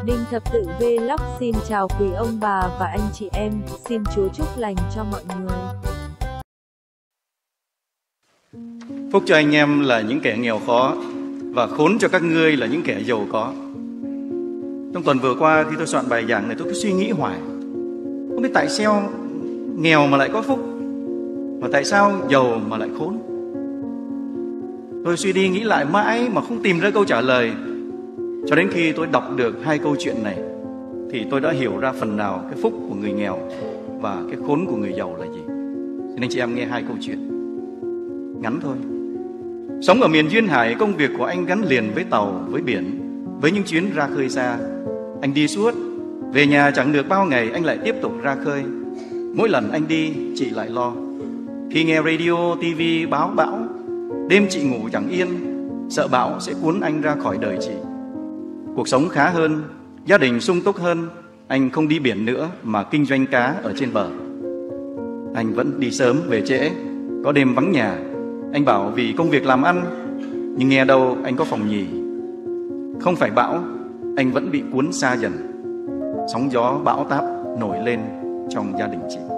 Đinh Thập Tự Vlog xin chào quý ông bà và anh chị em, xin Chúa chúc lành cho mọi người. Phúc cho anh em là những kẻ nghèo khó, và khốn cho các ngươi là những kẻ giàu có. Trong tuần vừa qua khi tôi soạn bài giảng này, tôi cứ suy nghĩ hoài, không biết tại sao nghèo mà lại có phúc, mà tại sao giàu mà lại khốn. Tôi suy đi nghĩ lại mãi mà không tìm ra câu trả lời. Cho đến khi tôi đọc được hai câu chuyện này thì tôi đã hiểu ra phần nào cái phúc của người nghèo và cái khốn của người giàu là gì. Xin anh chị em nghe hai câu chuyện ngắn thôi. Sống ở miền duyên hải, công việc của anh gắn liền với tàu, với biển, với những chuyến ra khơi xa. Anh đi suốt, về nhà chẳng được bao ngày anh lại tiếp tục ra khơi. Mỗi lần anh đi, chị lại lo. Khi nghe radio, TV báo bão, đêm chị ngủ chẳng yên, sợ bão sẽ cuốn anh ra khỏi đời chị. Cuộc sống khá hơn, gia đình sung túc hơn. Anh không đi biển nữa mà kinh doanh cá ở trên bờ. Anh vẫn đi sớm về trễ, có đêm vắng nhà. Anh bảo vì công việc làm ăn, nhưng nghe đâu anh có phòng nhì. Không phải bão, anh vẫn bị cuốn xa dần. Sóng gió bão táp nổi lên trong gia đình chị.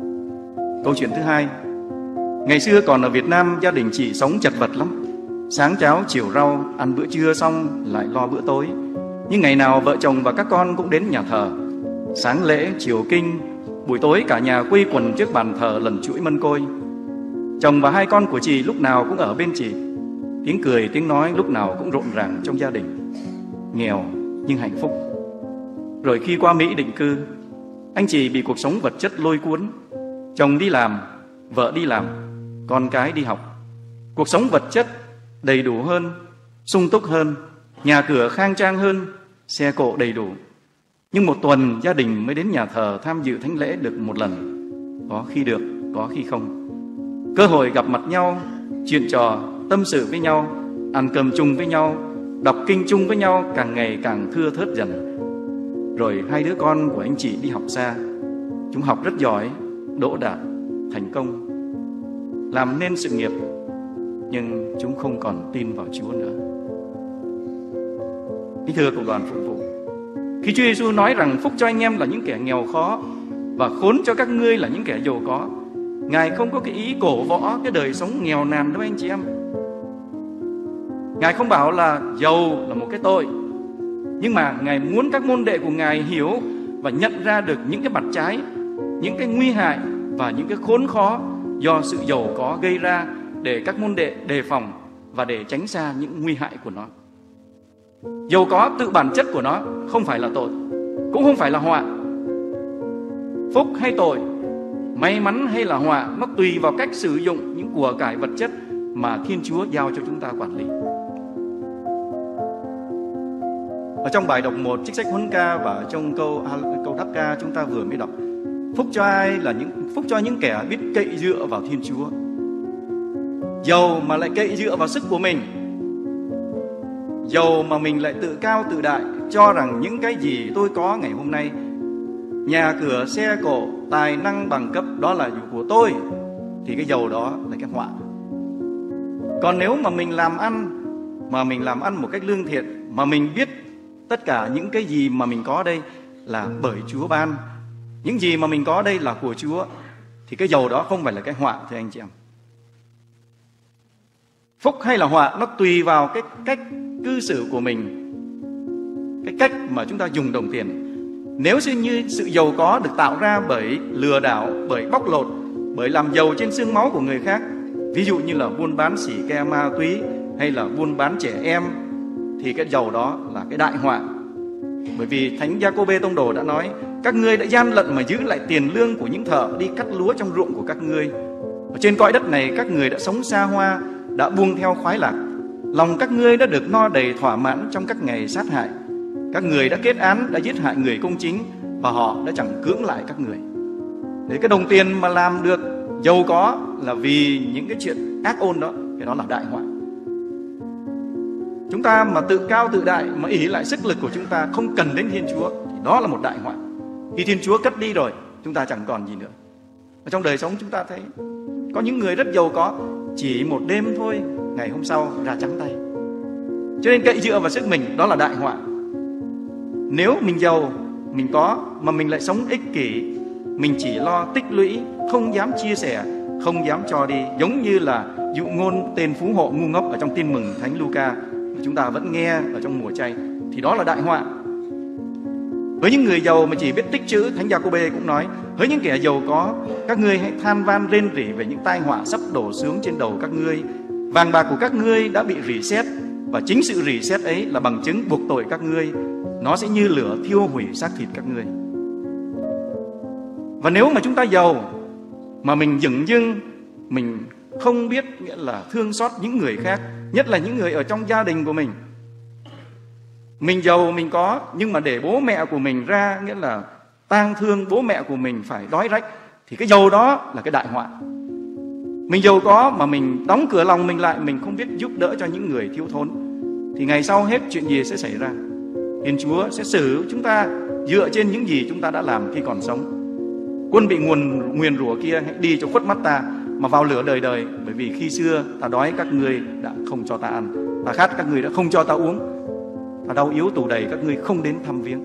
Câu chuyện thứ hai. Ngày xưa còn ở Việt Nam, gia đình chị sống chật vật lắm. Sáng cháo chiều rau, ăn bữa trưa xong lại lo bữa tối. Nhưng ngày nào vợ chồng và các con cũng đến nhà thờ. Sáng lễ, chiều kinh, buổi tối cả nhà quây quần trước bàn thờ lần chuỗi mân côi. Chồng và hai con của chị lúc nào cũng ở bên chị. Tiếng cười, tiếng nói lúc nào cũng rộn ràng trong gia đình. Nghèo nhưng hạnh phúc. Rồi khi qua Mỹ định cư, anh chị bị cuộc sống vật chất lôi cuốn. Chồng đi làm, vợ đi làm, con cái đi học. Cuộc sống vật chất đầy đủ hơn, sung túc hơn, nhà cửa khang trang hơn, xe cộ đầy đủ. Nhưng một tuần gia đình mới đến nhà thờ tham dự thánh lễ được một lần. Có khi được, có khi không. Cơ hội gặp mặt nhau, chuyện trò, tâm sự với nhau, ăn cơm chung với nhau, đọc kinh chung với nhau càng ngày càng thưa thớt dần. Rồi hai đứa con của anh chị đi học xa. Chúng học rất giỏi, đỗ đạt, thành công, làm nên sự nghiệp. Nhưng chúng không còn tin vào Chúa nữa. Kính thưa cộng đoàn phục vụ, khi Chúa Giêsu nói rằng phúc cho anh em là những kẻ nghèo khó và khốn cho các ngươi là những kẻ giàu có, Ngài không có cái ý cổ võ cái đời sống nghèo nàn đâu anh chị em. Ngài không bảo là giàu là một cái tội, nhưng mà Ngài muốn các môn đệ của Ngài hiểu và nhận ra được những cái mặt trái, những cái nguy hại và những cái khốn khó do sự giàu có gây ra, để các môn đệ đề phòng và để tránh xa những nguy hại của nó. Giàu có tự bản chất của nó không phải là tội, cũng không phải là họa. Phúc hay tội, may mắn hay là họa, nó tùy vào cách sử dụng những của cải vật chất mà Thiên Chúa giao cho chúng ta quản lý. Ở trong bài đọc 1 trích sách Huấn Ca và trong câu đáp ca chúng ta vừa mới đọc, phúc cho ai là phúc cho những kẻ biết cậy dựa vào Thiên Chúa. Giàu mà lại cậy dựa vào sức của mình, giàu mà mình lại tự cao tự đại, cho rằng những cái gì tôi có ngày hôm nay, nhà cửa, xe cộ, tài năng, bằng cấp, đó là của tôi, thì cái giàu đó là cái họa. Còn nếu mà mình làm ăn một cách lương thiện, mà mình biết tất cả những cái gì mà mình có đây là bởi Chúa ban, những gì mà mình có đây là của Chúa, thì cái giàu đó không phải là cái họa, thưa anh chị em. Phúc hay là họa nó tùy vào cái cách cư xử của mình, cái cách mà chúng ta dùng đồng tiền. Nếu như sự giàu có được tạo ra bởi lừa đảo, bởi bóc lột, bởi làm giàu trên xương máu của người khác, ví dụ như là buôn bán xỉ ke ma túy hay là buôn bán trẻ em, thì cái giàu đó là cái đại họa. Bởi vì Thánh Giacôbê Tông Đồ đã nói, các ngươi đã gian lận mà giữ lại tiền lương của những thợ đi cắt lúa trong ruộng của các ngươi. Ở trên cõi đất này các người đã sống xa hoa, đã buông theo khoái lạc. Lòng các ngươi đã được no đầy thỏa mãn trong các ngày sát hại. Các người đã kết án, đã giết hại người công chính, và họ đã chẳng cưỡng lại các người. Để cái đồng tiền mà làm được giàu có là vì những cái chuyện ác ôn đó, cái đó là đại họa. Chúng ta mà tự cao tự đại, mà ỷ lại sức lực của chúng ta, không cần đến Thiên Chúa, thì đó là một đại họa. Khi Thiên Chúa cất đi rồi, chúng ta chẳng còn gì nữa. Ở trong đời sống chúng ta thấy có những người rất giàu có, chỉ một đêm thôi, ngày hôm sau ra trắng tay. Cho nên cậy dựa vào sức mình, đó là đại họa. Nếu mình giàu, mình có, mà mình lại sống ích kỷ, mình chỉ lo tích lũy, không dám chia sẻ, không dám cho đi, giống như là dụ ngôn tên phú hộ ngu ngốc ở trong Tin Mừng Thánh Luca chúng ta vẫn nghe ở trong mùa chay, thì đó là đại họa. Với những người giàu mà chỉ biết tích trữ, Thánh Gia-cô-bê cũng nói: với những kẻ giàu có, các ngươi hãy than van rên rỉ về những tai họa sắp đổ xuống trên đầu các ngươi. Vàng bạc của các ngươi đã bị rỉ sét, và chính sự rỉ sét ấy là bằng chứng buộc tội các ngươi. Nó sẽ như lửa thiêu hủy xác thịt các ngươi. Và nếu mà chúng ta giàu mà mình dửng dưng, mình không biết nghĩa là thương xót những người khác, nhất là những người ở trong gia đình của mình. Mình giàu, mình có, nhưng mà để bố mẹ của mình ra, nghĩa là tang thương bố mẹ của mình phải đói rách, thì cái giàu đó là cái đại họa. Mình giàu có mà mình đóng cửa lòng mình lại, mình không biết giúp đỡ cho những người thiếu thốn, thì ngày sau hết chuyện gì sẽ xảy ra? Thiên Chúa sẽ xử chúng ta dựa trên những gì chúng ta đã làm khi còn sống. Quân bị nguyền rủa kia, hãy đi cho khuất mắt ta, mà vào lửa đời đời. Bởi vì khi xưa ta đói, các ngươi đã không cho ta ăn, ta khát, các ngươi đã không cho ta uống, ta đau yếu tù đầy, các ngươi không đến thăm viếng.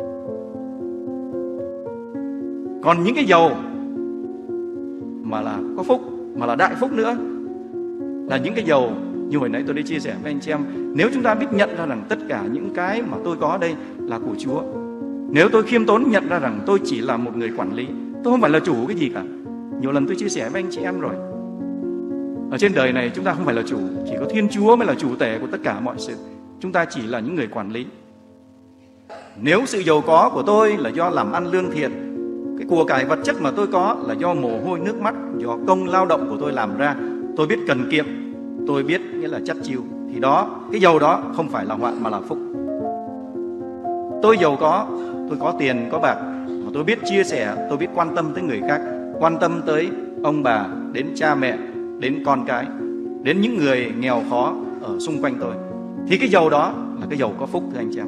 Còn những cái giàu mà là có phúc, mà là đại phúc nữa, là những cái giàu như hồi nãy tôi đã chia sẻ với anh chị em. Nếu chúng ta biết nhận ra rằng tất cả những cái mà tôi có đây là của Chúa, nếu tôi khiêm tốn nhận ra rằng tôi chỉ là một người quản lý, tôi không phải là chủ cái gì cả. Nhiều lần tôi chia sẻ với anh chị em rồi, ở trên đời này chúng ta không phải là chủ, chỉ có Thiên Chúa mới là chủ tể của tất cả mọi sự. Chúng ta chỉ là những người quản lý. Nếu sự giàu có của tôi là do làm ăn lương thiện, cái của cải vật chất mà tôi có là do mồ hôi nước mắt, do công lao động của tôi làm ra, tôi biết cần kiệm, tôi biết nghĩa là chắt chiu, thì đó, cái giàu đó không phải là họa mà là phúc. Tôi giàu có, tôi có tiền có bạc, mà tôi biết chia sẻ, tôi biết quan tâm tới người khác, quan tâm tới ông bà, đến cha mẹ, đến con cái, đến những người nghèo khó ở xung quanh tôi, thì cái giàu đó là cái giàu có phúc, thưa anh chị em.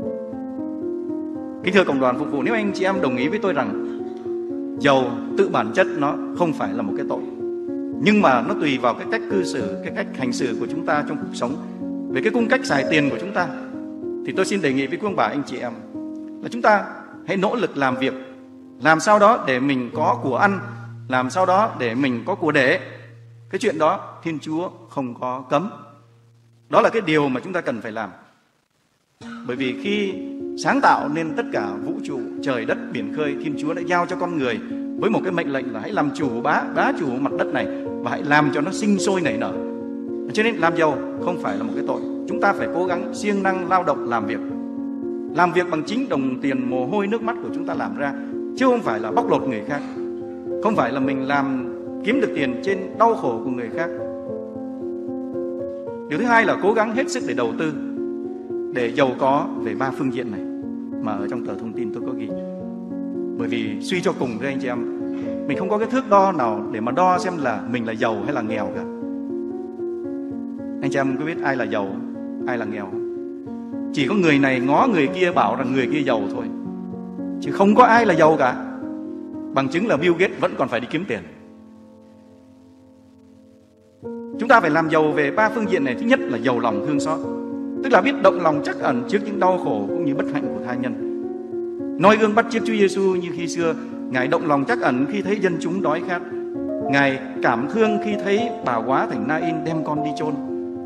Kính thưa cộng đoàn phục vụ, nếu anh chị em đồng ý với tôi rằng giàu tự bản chất nó không phải là một cái tội, nhưng mà nó tùy vào cái cách cư xử, cái cách hành xử của chúng ta trong cuộc sống, về cái cung cách xài tiền của chúng ta, thì tôi xin đề nghị với quý ông bà anh chị em là chúng ta hãy nỗ lực làm việc, làm sao đó để mình có của ăn, làm sao đó để mình có của để. Cái chuyện đó Thiên Chúa không có cấm. Đó là cái điều mà chúng ta cần phải làm. Bởi vì khi sáng tạo nên tất cả vũ trụ, trời đất, biển khơi, Thiên Chúa đã giao cho con người với một cái mệnh lệnh là hãy làm chủ, bá chủ mặt đất này, và hãy làm cho nó sinh sôi nảy nở. Cho nên làm giàu không phải là một cái tội. Chúng ta phải cố gắng siêng năng lao động làm việc bằng chính đồng tiền mồ hôi nước mắt của chúng ta làm ra, chứ không phải là bóc lột người khác, không phải là mình làm kiếm được tiền trên đau khổ của người khác. Điều thứ hai là cố gắng hết sức để đầu tư, để giàu có về 3 phương diện này mà ở trong tờ thông tin tôi có ghi. Bởi vì suy cho cùng với anh chị em, mình không có cái thước đo nào để mà đo xem là mình là giàu hay là nghèo cả. Anh chị em có biết ai là giàu, ai là nghèo? Chỉ có người này ngó người kia bảo rằng người kia giàu thôi, chứ không có ai là giàu cả. Bằng chứng là Bill Gates vẫn còn phải đi kiếm tiền. Chúng ta phải làm giàu về 3 phương diện này. Thứ nhất là giàu lòng thương xót, tức là biết động lòng trắc ẩn trước những đau khổ cũng như bất hạnh của tha nhân. Noi gương bắt chước Chúa Giêsu như khi xưa, Ngài động lòng trắc ẩn khi thấy dân chúng đói khát. Ngài cảm thương khi thấy bà quá thành Na-in đem con đi chôn.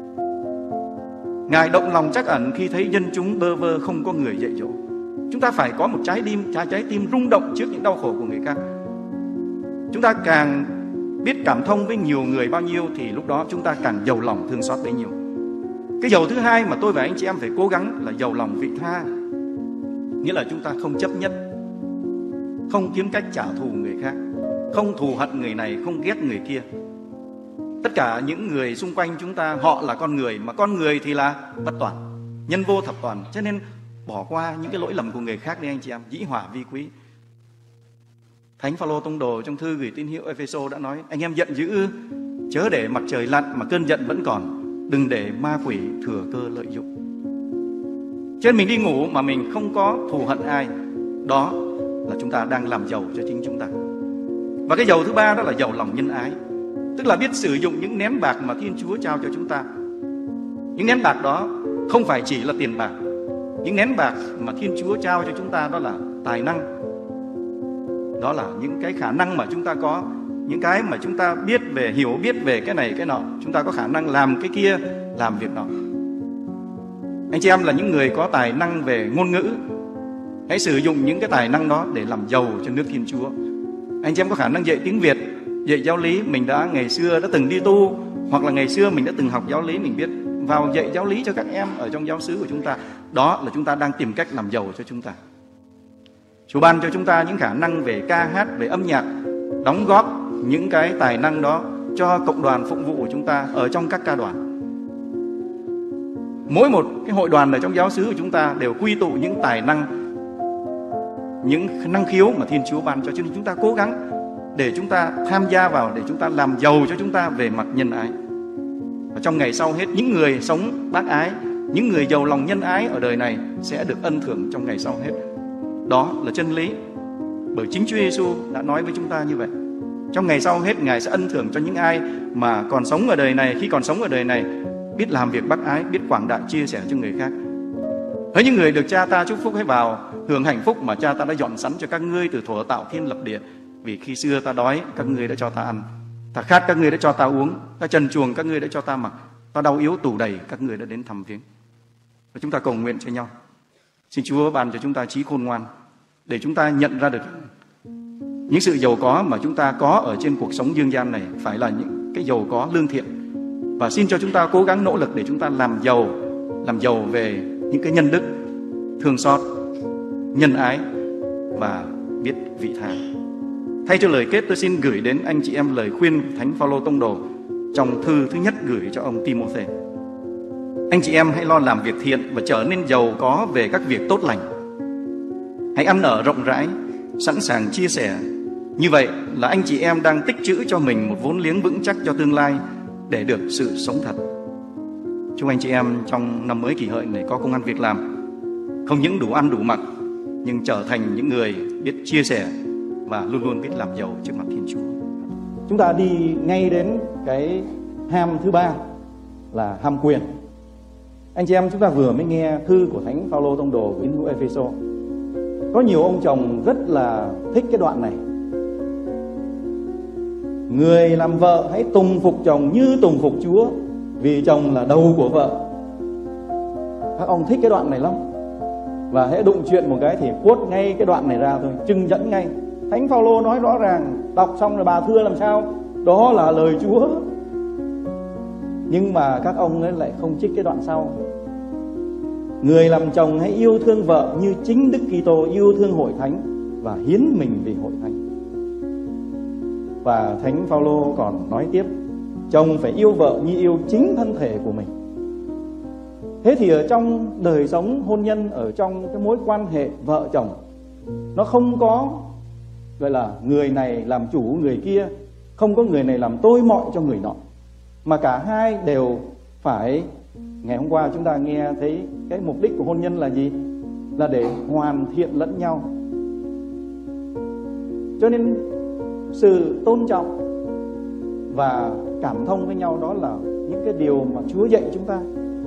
Ngài động lòng trắc ẩn khi thấy dân chúng bơ vơ không có người dạy dỗ. Chúng ta phải có một trái tim rung động trước những đau khổ của người khác. Chúng ta càng biết cảm thông với nhiều người bao nhiêu thì lúc đó chúng ta càng giàu lòng thương xót bấy nhiêu. Cái giàu thứ hai mà tôi và anh chị em phải cố gắng là giàu lòng vị tha. Nghĩa là chúng ta không chấp nhất, không kiếm cách trả thù người khác, không thù hận người này, không ghét người kia. Tất cả những người xung quanh chúng ta họ là con người, mà con người thì là bất toàn, nhân vô thập toàn. Cho nên bỏ qua những cái lỗi lầm của người khác đi anh chị em, dĩ hòa vi quý. Thánh Phaolô tông đồ trong thư gửi tín hữu Epheso đã nói: anh em giận dữ, chớ để mặt trời lặn mà cơn giận vẫn còn, đừng để ma quỷ thừa cơ lợi dụng. Cho nên mình đi ngủ mà mình không có thù hận ai, đó là chúng ta đang làm giàu cho chính chúng ta. Và cái giàu thứ ba đó là giàu lòng nhân ái, tức là biết sử dụng những nén bạc mà Thiên Chúa trao cho chúng ta. Những nén bạc đó không phải chỉ là tiền bạc, Những nén bạc mà Thiên Chúa trao cho chúng ta đó là tài năng. Đó là những cái khả năng mà chúng ta có, những cái mà chúng ta biết về, hiểu biết về cái này cái nọ. Chúng ta có khả năng làm cái kia, làm việc nọ. Anh chị em là những người có tài năng về ngôn ngữ, hãy sử dụng những cái tài năng đó để làm giàu cho nước Thiên Chúa. Anh chị em có khả năng dạy tiếng Việt, dạy giáo lý, mình ngày xưa đã từng đi tu, hoặc là ngày xưa mình đã từng học giáo lý, mình biết vào dạy giáo lý cho các em ở trong giáo xứ của chúng ta. Đó là chúng ta đang tìm cách làm giàu cho chúng ta. Chúa ban cho chúng ta những khả năng về ca hát, về âm nhạc, đóng góp những cái tài năng đó cho cộng đoàn phụng vụ của chúng ta ở trong các ca đoàn. Mỗi một cái hội đoàn ở trong giáo xứ của chúng ta đều quy tụ những tài năng, những năng khiếu mà Thiên Chúa ban cho nên chúng ta cố gắng để chúng ta tham gia vào, để chúng ta làm giàu cho chúng ta về mặt nhân ái. Và trong ngày sau hết, những người sống bác ái, những người giàu lòng nhân ái ở đời này sẽ được ân thưởng trong ngày sau hết. Đó là chân lý, bởi chính Chúa Giêsu đã nói với chúng ta như vậy. Trong ngày sau hết, Ngài sẽ ân thưởng cho những ai mà còn sống ở đời này, khi còn sống ở đời này, biết làm việc bác ái, biết quảng đại chia sẻ cho người khác. Hỡi những người được Cha ta chúc phúc, hãy vào hưởng hạnh phúc mà Cha ta đã dọn sẵn cho các ngươi từ thuở tạo thiên lập địa. Vì khi xưa ta đói, các ngươi đã cho ta ăn, ta khát, các ngươi đã cho ta uống, ta trần truồng, các ngươi đã cho ta mặc, ta đau yếu tủ đầy, các ngươi đã đến thăm viếng. Và chúng ta cầu nguyện cho nhau. Xin Chúa ban cho chúng ta trí khôn ngoan để chúng ta nhận ra được những sự giàu có mà chúng ta có ở trên cuộc sống dương gian này phải là những cái giàu có lương thiện. Và xin cho chúng ta cố gắng nỗ lực để chúng ta làm giàu về những cái nhân đức, thương xót, nhân ái và biết vị tha. Thay cho lời kết, tôi xin gửi đến anh chị em lời khuyên của Thánh Phaolô tông đồ trong thư thứ nhất gửi cho ông Timôthê. Anh chị em hãy lo làm việc thiện và trở nên giàu có về các việc tốt lành. Hãy ăn ở rộng rãi, sẵn sàng chia sẻ. Như vậy là anh chị em đang tích trữ cho mình một vốn liếng vững chắc cho tương lai để được sự sống thật. Chúc anh chị em trong năm mới Kỷ Hợi này có công ăn việc làm, không những đủ ăn đủ mặc, nhưng trở thành những người biết chia sẻ và luôn luôn biết làm giàu trước mặt Thiên Chúa. Chúng ta đi ngay đến cái ham thứ ba là ham quyền. Anh chị em, chúng ta vừa mới nghe thư của Thánh Phaolô tông đồ gửi đến Ê-phê-sô. Có nhiều ông chồng rất là thích cái đoạn này. Người làm vợ hãy tùng phục chồng như tùng phục Chúa, vì chồng là đầu của vợ. Các ông thích cái đoạn này lắm. Và hễ đụng chuyện một cái thì quote ngay cái đoạn này ra thôi, trưng dẫn ngay. Thánh Phaolô nói rõ ràng, đọc xong rồi bà thưa làm sao? Đó là lời Chúa. Nhưng mà các ông ấy lại không trích cái đoạn sau. Người làm chồng hãy yêu thương vợ như chính Đức Kitô yêu thương hội thánh và hiến mình vì hội thánh. Và Thánh Phaolô còn nói tiếp, chồng phải yêu vợ như yêu chính thân thể của mình. Thế thì ở trong đời sống hôn nhân, ở trong cái mối quan hệ vợ chồng, nó không có gọi là người này làm chủ người kia, không có người này làm tôi mọi cho người nọ, mà cả hai đều phải. Ngày hôm qua chúng ta nghe thấy cái mục đích của hôn nhân là gì? Là để hoàn thiện lẫn nhau. Cho nên sự tôn trọng và cảm thông với nhau đó là những cái điều mà Chúa dạy chúng ta.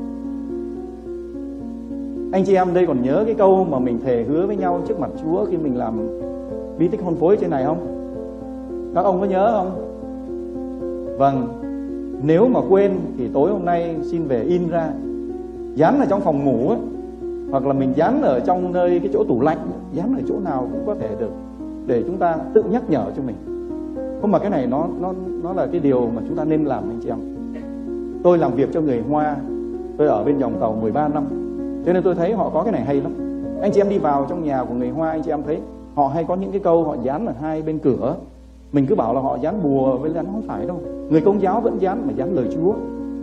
Anh chị em đây còn nhớ cái câu mà mình thề hứa với nhau trước mặt Chúa khi mình làm bí tích hôn phối trên này không? Các ông có nhớ không? Vâng. Nếu mà quên thì tối hôm nay xin về in ra, dán ở trong phòng ngủ ấy, hoặc là mình dán ở trong nơi cái chỗ tủ lạnh, dán ở chỗ nào cũng có thể được, để chúng ta tự nhắc nhở cho mình. Không, mà cái này nó là cái điều mà chúng ta nên làm, anh chị em. Tôi làm việc cho người Hoa, tôi ở bên dòng tàu 13 năm, cho nên tôi thấy họ có cái này hay lắm. Anh chị em đi vào trong nhà của người Hoa, anh chị em thấy họ hay có những cái câu họ dán ở hai bên cửa. Mình cứ bảo là họ dán bùa với dán, không phải đâu. Người Công giáo vẫn dán, mà dán lời Chúa.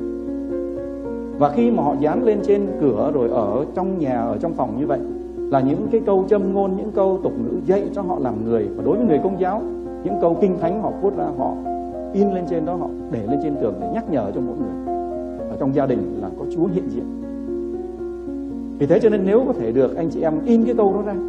Và khi mà họ dán lên trên cửa rồi ở trong nhà, ở trong phòng như vậy, là những cái câu châm ngôn, những câu tục ngữ dạy cho họ làm người. Và đối với người Công giáo, những câu kinh thánh họ phốt ra, họ in lên trên đó, họ để lên trên tường để nhắc nhở cho mỗi người ở trong gia đình là có Chúa hiện diện. Vì thế cho nên nếu có thể được, anh chị em in cái câu đó ra.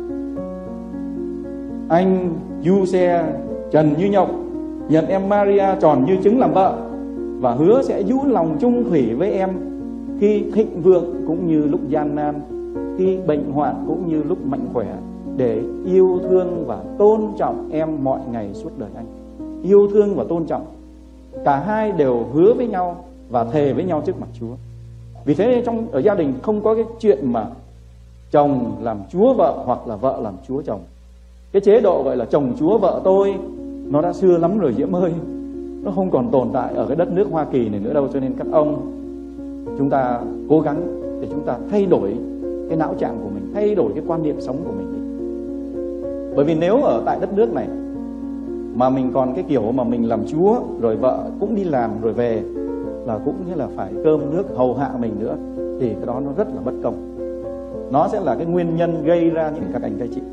Anh Giuse trần như nhộng, nhận em Maria tròn như trứng làm vợ, và hứa sẽ giữ lòng chung thủy với em khi thịnh vượng cũng như lúc gian nan. khi bệnh hoạn cũng như lúc mạnh khỏe, để yêu thương và tôn trọng em mọi ngày suốt đời anh. Yêu thương và tôn trọng, cả hai đều hứa với nhau và thề với nhau trước mặt Chúa. Vì thế ở gia đình không có cái chuyện mà chồng làm chúa vợ hoặc là vợ làm chúa chồng. Cái chế độ gọi là chồng chúa vợ tôi nó đã xưa lắm rồi Diễm ơi. Nó không còn tồn tại ở cái đất nước Hoa Kỳ này nữa đâu. Cho nên các ông, chúng ta cố gắng để chúng ta thay đổi cái não trạng của mình, thay đổi cái quan niệm sống của mình đi. Bởi vì nếu ở tại đất nước này mà mình còn cái kiểu mà mình làm chúa, rồi vợ cũng đi làm rồi về, là cũng như là phải cơm nước hầu hạ mình nữa, thì cái đó nó rất là bất công. Nó sẽ là cái nguyên nhân gây ra những các anh các chị.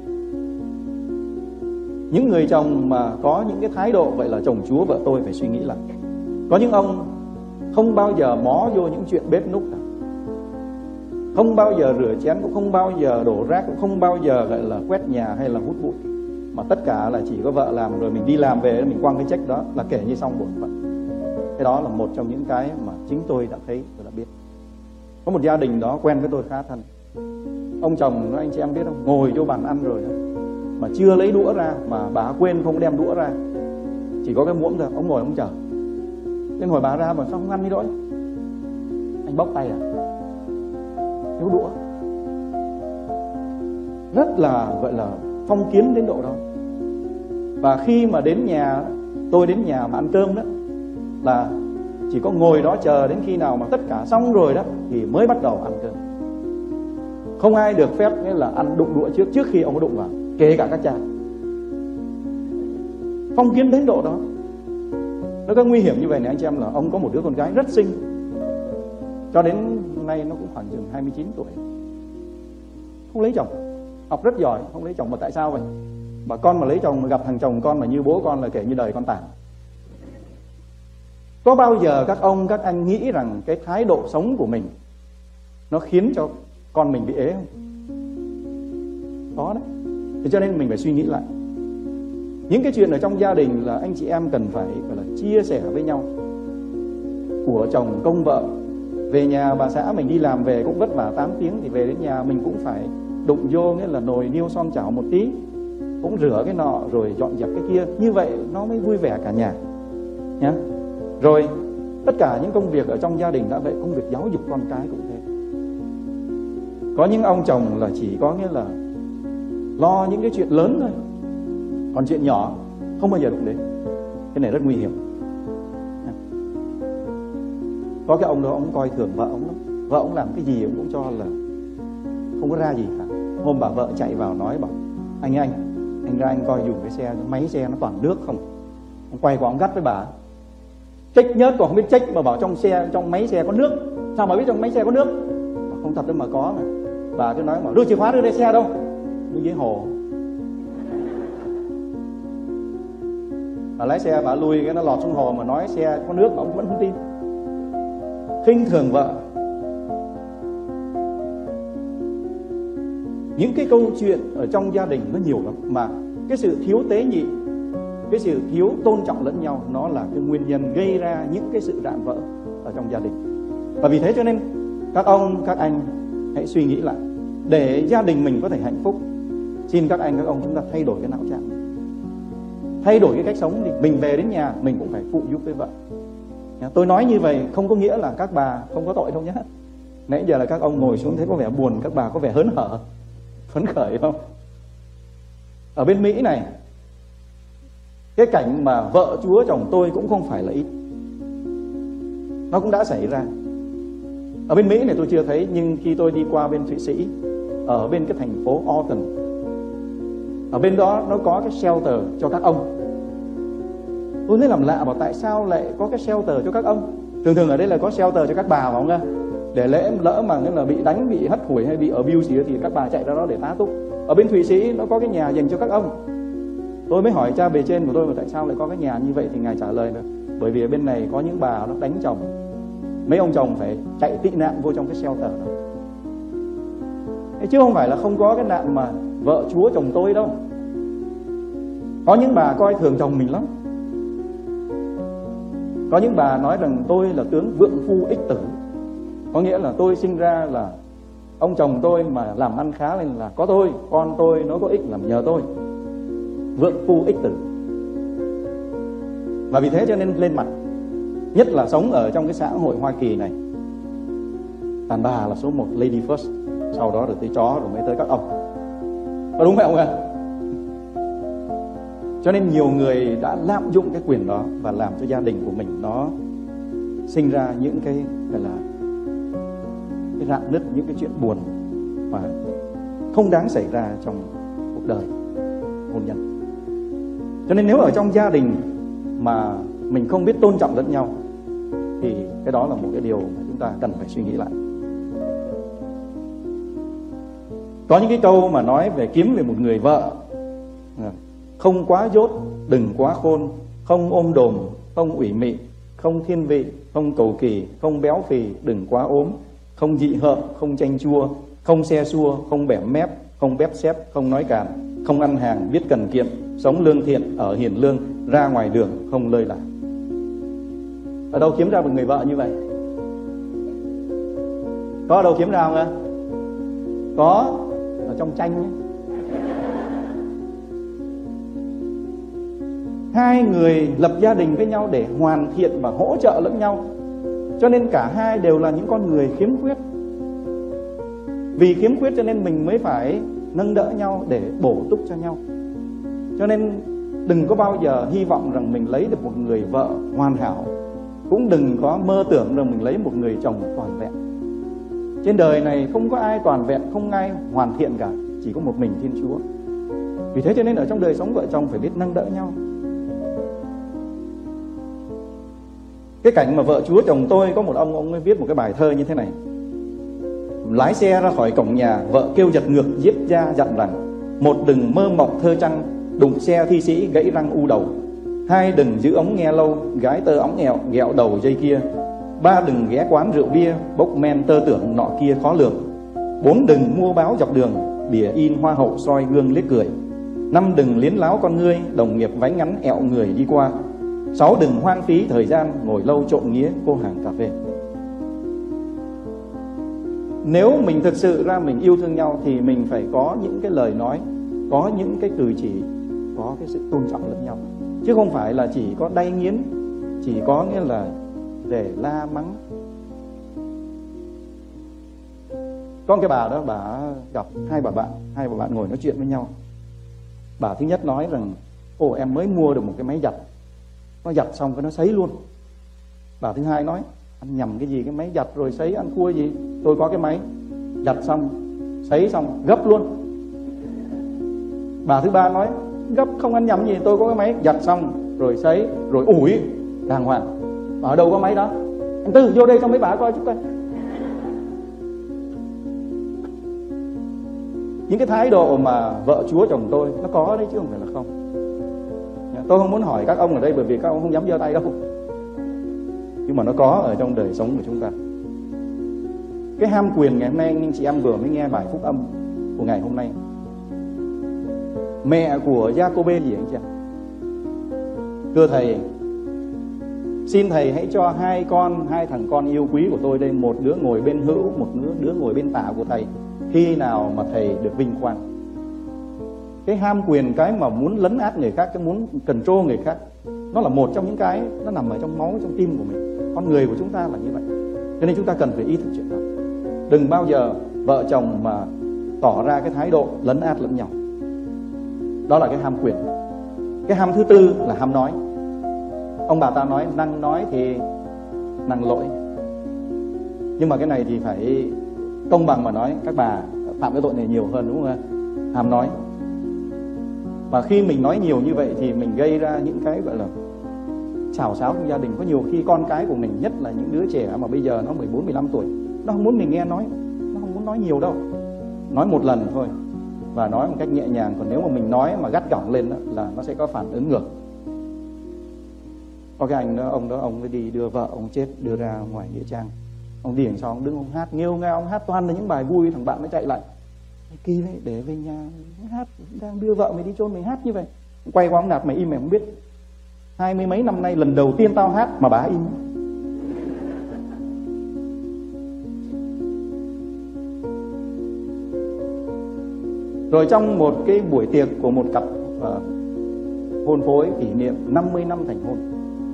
Những người chồng mà có những cái thái độ vậy là chồng chúa vợ tôi, phải suy nghĩ lại. Có những ông không bao giờ mó vô những chuyện bếp núc cả, không bao giờ rửa chén, cũng không bao giờ đổ rác, cũng không bao giờ gọi là quét nhà hay là hút bụi, mà tất cả là chỉ có vợ làm, rồi mình đi làm về mình quăng cái trách đó là kể như xong bổn phận. Cái đó là một trong những cái mà chính tôi đã thấy và đã biết. Có một gia đình đó quen với tôi khá thân. Ông chồng nói, anh chị em biết không, ngồi vô bàn ăn rồi đó, mà chưa lấy đũa ra, mà bà quên không đem đũa ra, chỉ có cái muỗng thôi. Ông ngồi ông chờ. Nên hỏi bà ra, mà sao không ăn đi đỗi? Anh bóc tay à? Thiếu đũa. Rất là gọi là phong kiến đến độ đó. Và khi mà đến nhà, tôi đến nhà mà ăn cơm đó, là chỉ có ngồi đó chờ đến khi nào mà tất cả xong rồi đó thì mới bắt đầu ăn cơm. Không ai được phép nghĩa là ăn đụng đũa trước khi ông có đụng vào, kể cả các cha. Phong kiến đến độ đó. Nó có nguy hiểm như vậy này anh chị em, là ông có một đứa con gái rất xinh, cho đến nay nó cũng khoảng chừng 29 tuổi, không lấy chồng, học rất giỏi, không lấy chồng. Mà tại sao vậy? Bà con mà lấy chồng mà gặp thằng chồng con mà như bố con là kể như đời con tàn. Có bao giờ các ông các anh nghĩ rằng cái thái độ sống của mình nó khiến cho con mình bị ế không? Có đấy. Thế cho nên mình phải suy nghĩ lại. Những cái chuyện ở trong gia đình là anh chị em cần phải gọi là chia sẻ với nhau. Của chồng công vợ, về nhà bà xã mình đi làm về cũng vất vả 8 tiếng, thì về đến nhà mình cũng phải đụng vô nghĩa là nồi niêu son chảo một tí, cũng rửa cái nọ rồi dọn dẹp cái kia. Như vậy nó mới vui vẻ cả nhà nhá. Rồi tất cả những công việc ở trong gia đình đã vậy, công việc giáo dục con cái cũng thế. Có những ông chồng là chỉ có nghĩa là lo những cái chuyện lớn thôi, còn chuyện nhỏ không bao giờ đụng đến. Cái này rất nguy hiểm. Có cái ông đó, ông coi thường vợ ông lắm. Vợ ông làm cái gì ông cũng cho là không có ra gì cả. Hôm bà vợ chạy vào nói, bảo anh ra anh coi dùng cái xe, máy xe nó toàn nước không. Ông quay qua ông gắt với bà, trách nhớt còn không biết trách, mà bảo trong máy xe có nước. Sao mà biết trong máy xe có nước? Bảo không thật đâu mà có mà. Bà cứ nói, bảo đưa chìa khóa đưa đây xe đâu, đi dưới hồ. Bà lái xe bà lui cái nó lọt xuống hồ mà nói xe có nước mà ông vẫn không tin. Khinh thường vợ. Những cái câu chuyện ở trong gia đình nó nhiều lắm, mà cái sự thiếu tế nhị, cái sự thiếu tôn trọng lẫn nhau, nó là cái nguyên nhân gây ra những cái sự rạn vỡ ở trong gia đình. Và vì thế cho nên các ông, các anh hãy suy nghĩ lại, để gia đình mình có thể hạnh phúc. Xin các anh, các ông chúng ta thay đổi cái não trạng, thay đổi cái cách sống đi. Mình về đến nhà mình cũng phải phụ giúp với vợ. Tôi nói như vậy không có nghĩa là các bà không có tội đâu nhé. Nãy giờ là các ông ngồi xuống thấy có vẻ buồn, các bà có vẻ hớn hở, phấn khởi không? Ở bên Mỹ này, cái cảnh mà vợ chúa chồng tôi cũng không phải là ít, nó cũng đã xảy ra. Ở bên Mỹ này tôi chưa thấy, nhưng khi tôi đi qua bên Thụy Sĩ, ở bên cái thành phố Alton, ở bên đó nó có cái shelter cho các ông. Tôi thấy làm lạ, bảo tại sao lại có cái shelter cho các ông. Thường ở đây là có shelter cho các bà phải không ạ? Để lỡ mà là bị đánh, bị hất hủi hay bị abuse gì thì các bà chạy ra đó để tá túc. Ở bên Thụy Sĩ nó có cái nhà dành cho các ông. Tôi mới hỏi cha bề trên của tôi mà tại sao lại có cái nhà như vậy, thì ngài trả lời là bởi vì ở bên này có những bà nó đánh chồng, mấy ông chồng phải chạy tị nạn vô trong cái shelter đó. Thế chứ không phải là không có cái nạn mà vợ chúa chồng tôi đâu. Có những bà coi thường chồng mình lắm. Có những bà nói rằng tôi là tướng vượng phu ích tử, có nghĩa là tôi sinh ra là Ông chồng tôi mà làm ăn khá lên là có tôi, con tôi nó có ích làm nhờ tôi. Vượng phu ích tử. Và vì thế cho nên lên mặt. Nhất là sống ở trong cái xã hội Hoa Kỳ này, đàn bà là số 1, lady first. Sau đó rồi tới chó, rồi mới tới các ông. Có đúng không ông ạ? Cho nên nhiều người đã lạm dụng cái quyền đó và làm cho gia đình của mình nó sinh ra những cái gọi là cái rạn nứt, những cái chuyện buồn và không đáng xảy ra trong cuộc đời hôn nhân. Cho nên nếu ở trong gia đình mà mình không biết tôn trọng lẫn nhau thì cái đó là một cái điều mà chúng ta cần phải suy nghĩ lại. Có những cái câu mà nói về kiếm về một người vợ: không quá dốt, đừng quá khôn, không ôm đồm, không ủy mị, không thiên vị, không cầu kỳ, không béo phì, đừng quá ốm, không dị hợm, không chanh chua, không xe xua, không bẻm mép, không bép xép, không nói càn, không ăn hàng, biết cần kiệm, sống lương thiện, ở hiền lương, ra ngoài đường không lơi là. Ở đâu kiếm ra một người vợ như vậy? Có ở đâu kiếm ra không ạ? Có, ở trong tranh ấy. Hai người lập gia đình với nhau để hoàn thiện và hỗ trợ lẫn nhau. Cho nên cả hai đều là những con người khiếm khuyết. Vì khiếm khuyết cho nên mình mới phải nâng đỡ nhau để bổ túc cho nhau. Cho nên đừng có bao giờ hy vọng rằng mình lấy được một người vợ hoàn hảo. Cũng đừng có mơ tưởng rằng mình lấy một người chồng toàn vẹn. Trên đời này không có ai toàn vẹn, không ai hoàn thiện cả, chỉ có một mình Thiên Chúa. Vì thế cho nên ở trong đời sống vợ chồng phải biết nâng đỡ nhau. Cái cảnh mà vợ chúa chồng tôi, có một ông ấy viết một cái bài thơ như thế này: lái xe ra khỏi cổng nhà, vợ kêu giật ngược giết cha dặn rằng: một đừng mơ mộng thơ trăng, đụng xe thi sĩ gãy răng u đầu. Hai đừng giữ ống nghe lâu, gái tơ óng nghẹo ghẹo đầu dây kia. Ba đừng ghé quán rượu bia, bốc men tơ tưởng nọ kia khó lường. Bốn đừng mua báo dọc đường, bìa in hoa hậu soi gương liếc cười. Năm đừng liến láo con ngươi, đồng nghiệp váy ngắn ẹo người đi qua. Sáu đừng hoang phí thời gian, ngồi lâu trộm nghía cô hàng cà phê. Nếu mình thực sự ra mình yêu thương nhau thì mình phải có những cái lời nói, có những cái cử chỉ, có cái sự tôn trọng lẫn nhau. Chứ không phải là chỉ có đay nghiến, chỉ có nghĩa là để la mắng. Có một cái bà đó, bà gặp hai bà bạn ngồi nói chuyện với nhau. Bà thứ nhất nói rằng: ồ, em mới mua được một cái máy giặt, nó giặt xong cái nó sấy luôn. Bà thứ hai nói: anh nhầm cái gì, cái máy giặt rồi sấy ăn thua gì, tôi có cái máy giặt xong sấy xong gấp luôn. Bà thứ ba nói: gấp không ăn nhầm gì, tôi có cái máy giặt xong rồi sấy rồi ủi đàng hoàng. Ở đâu có máy đó? Anh Tư vô đây cho mấy bà coi chút coi. Những cái thái độ mà vợ chúa chồng tôi nó có đấy chứ không phải là không. Tôi không muốn hỏi các ông ở đây bởi vì các ông không dám giơ tay đâu. Nhưng mà nó có ở trong đời sống của chúng ta. Cái ham quyền ngày hôm nay, anh chị em vừa mới nghe bài phúc âm của ngày hôm nay. Mẹ của Giacôbê gì anh chị em? Thưa thầy, xin thầy hãy cho hai thằng con yêu quý của tôi đây, một đứa ngồi bên hữu, một đứa ngồi bên tả của thầy, khi nào mà thầy được vinh quang. Cái ham quyền, cái mà muốn lấn át người khác, cái muốn control người khác, nó là một trong những cái nó nằm ở trong máu, trong tim của mình. Con người của chúng ta là như vậy. Cho nên chúng ta cần phải ý thức chuyện đó. Đừng bao giờ vợ chồng mà tỏ ra cái thái độ lấn át lẫn nhau. Đó là cái ham quyền. Cái ham thứ tư là ham nói. Ông bà ta nói năng nói thì năng lỗi. Nhưng mà cái này thì phải công bằng mà nói, các bà phạm cái tội này nhiều hơn, đúng không ạ? Ham nói. Và khi mình nói nhiều như vậy thì mình gây ra những cái gọi là xào xáo trong gia đình. Có nhiều khi con cái của mình, nhất là những đứa trẻ mà bây giờ nó 14, 15 tuổi, nó không muốn mình nghe nói, nó không muốn nói nhiều đâu. Nói một lần thôi và nói một cách nhẹ nhàng. Còn nếu mà mình nói mà gắt gỏng lên đó, là nó sẽ có phản ứng ngược. Có cái anh đó, ông mới đi đưa vợ ông chết đưa ra ngoài nghĩa trang. Ông đi đằng sau, ông đứng ông hát nghêu ngao, ông hát toàn là những bài vui. Thằng bạn nó chạy lại: kỳ đấy, để về nhà hát, đang đưa vợ mày đi chôn mày hát như vậy. Quay qua ông nạt: mày im mày không biết, 20 mấy năm nay lần đầu tiên tao hát mà bà im. Rồi trong một cái buổi tiệc của một cặp hôn phối kỷ niệm 50 năm thành hôn,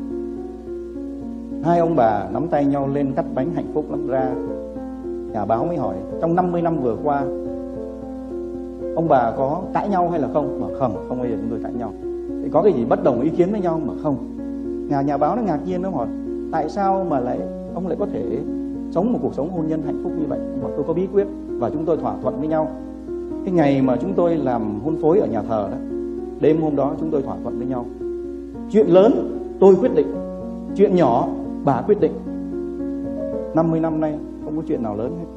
hai ông bà nắm tay nhau lên cắt bánh hạnh phúc lắm. Ra nhà báo mới hỏi trong 50 năm vừa qua ông bà có cãi nhau hay là không? Mà không bao giờ chúng tôi cãi nhau. Thì có cái gì bất đồng ý kiến với nhau mà không. Nhà báo nó ngạc nhiên, nó hỏi tại sao mà ông lại có thể sống một cuộc sống hôn nhân hạnh phúc như vậy? Mà tôi có bí quyết và chúng tôi thỏa thuận với nhau. Cái ngày mà chúng tôi làm hôn phối ở nhà thờ đó, đêm hôm đó chúng tôi thỏa thuận với nhau, chuyện lớn tôi quyết định, chuyện nhỏ bà quyết định. 50 năm nay không có chuyện nào lớn hết.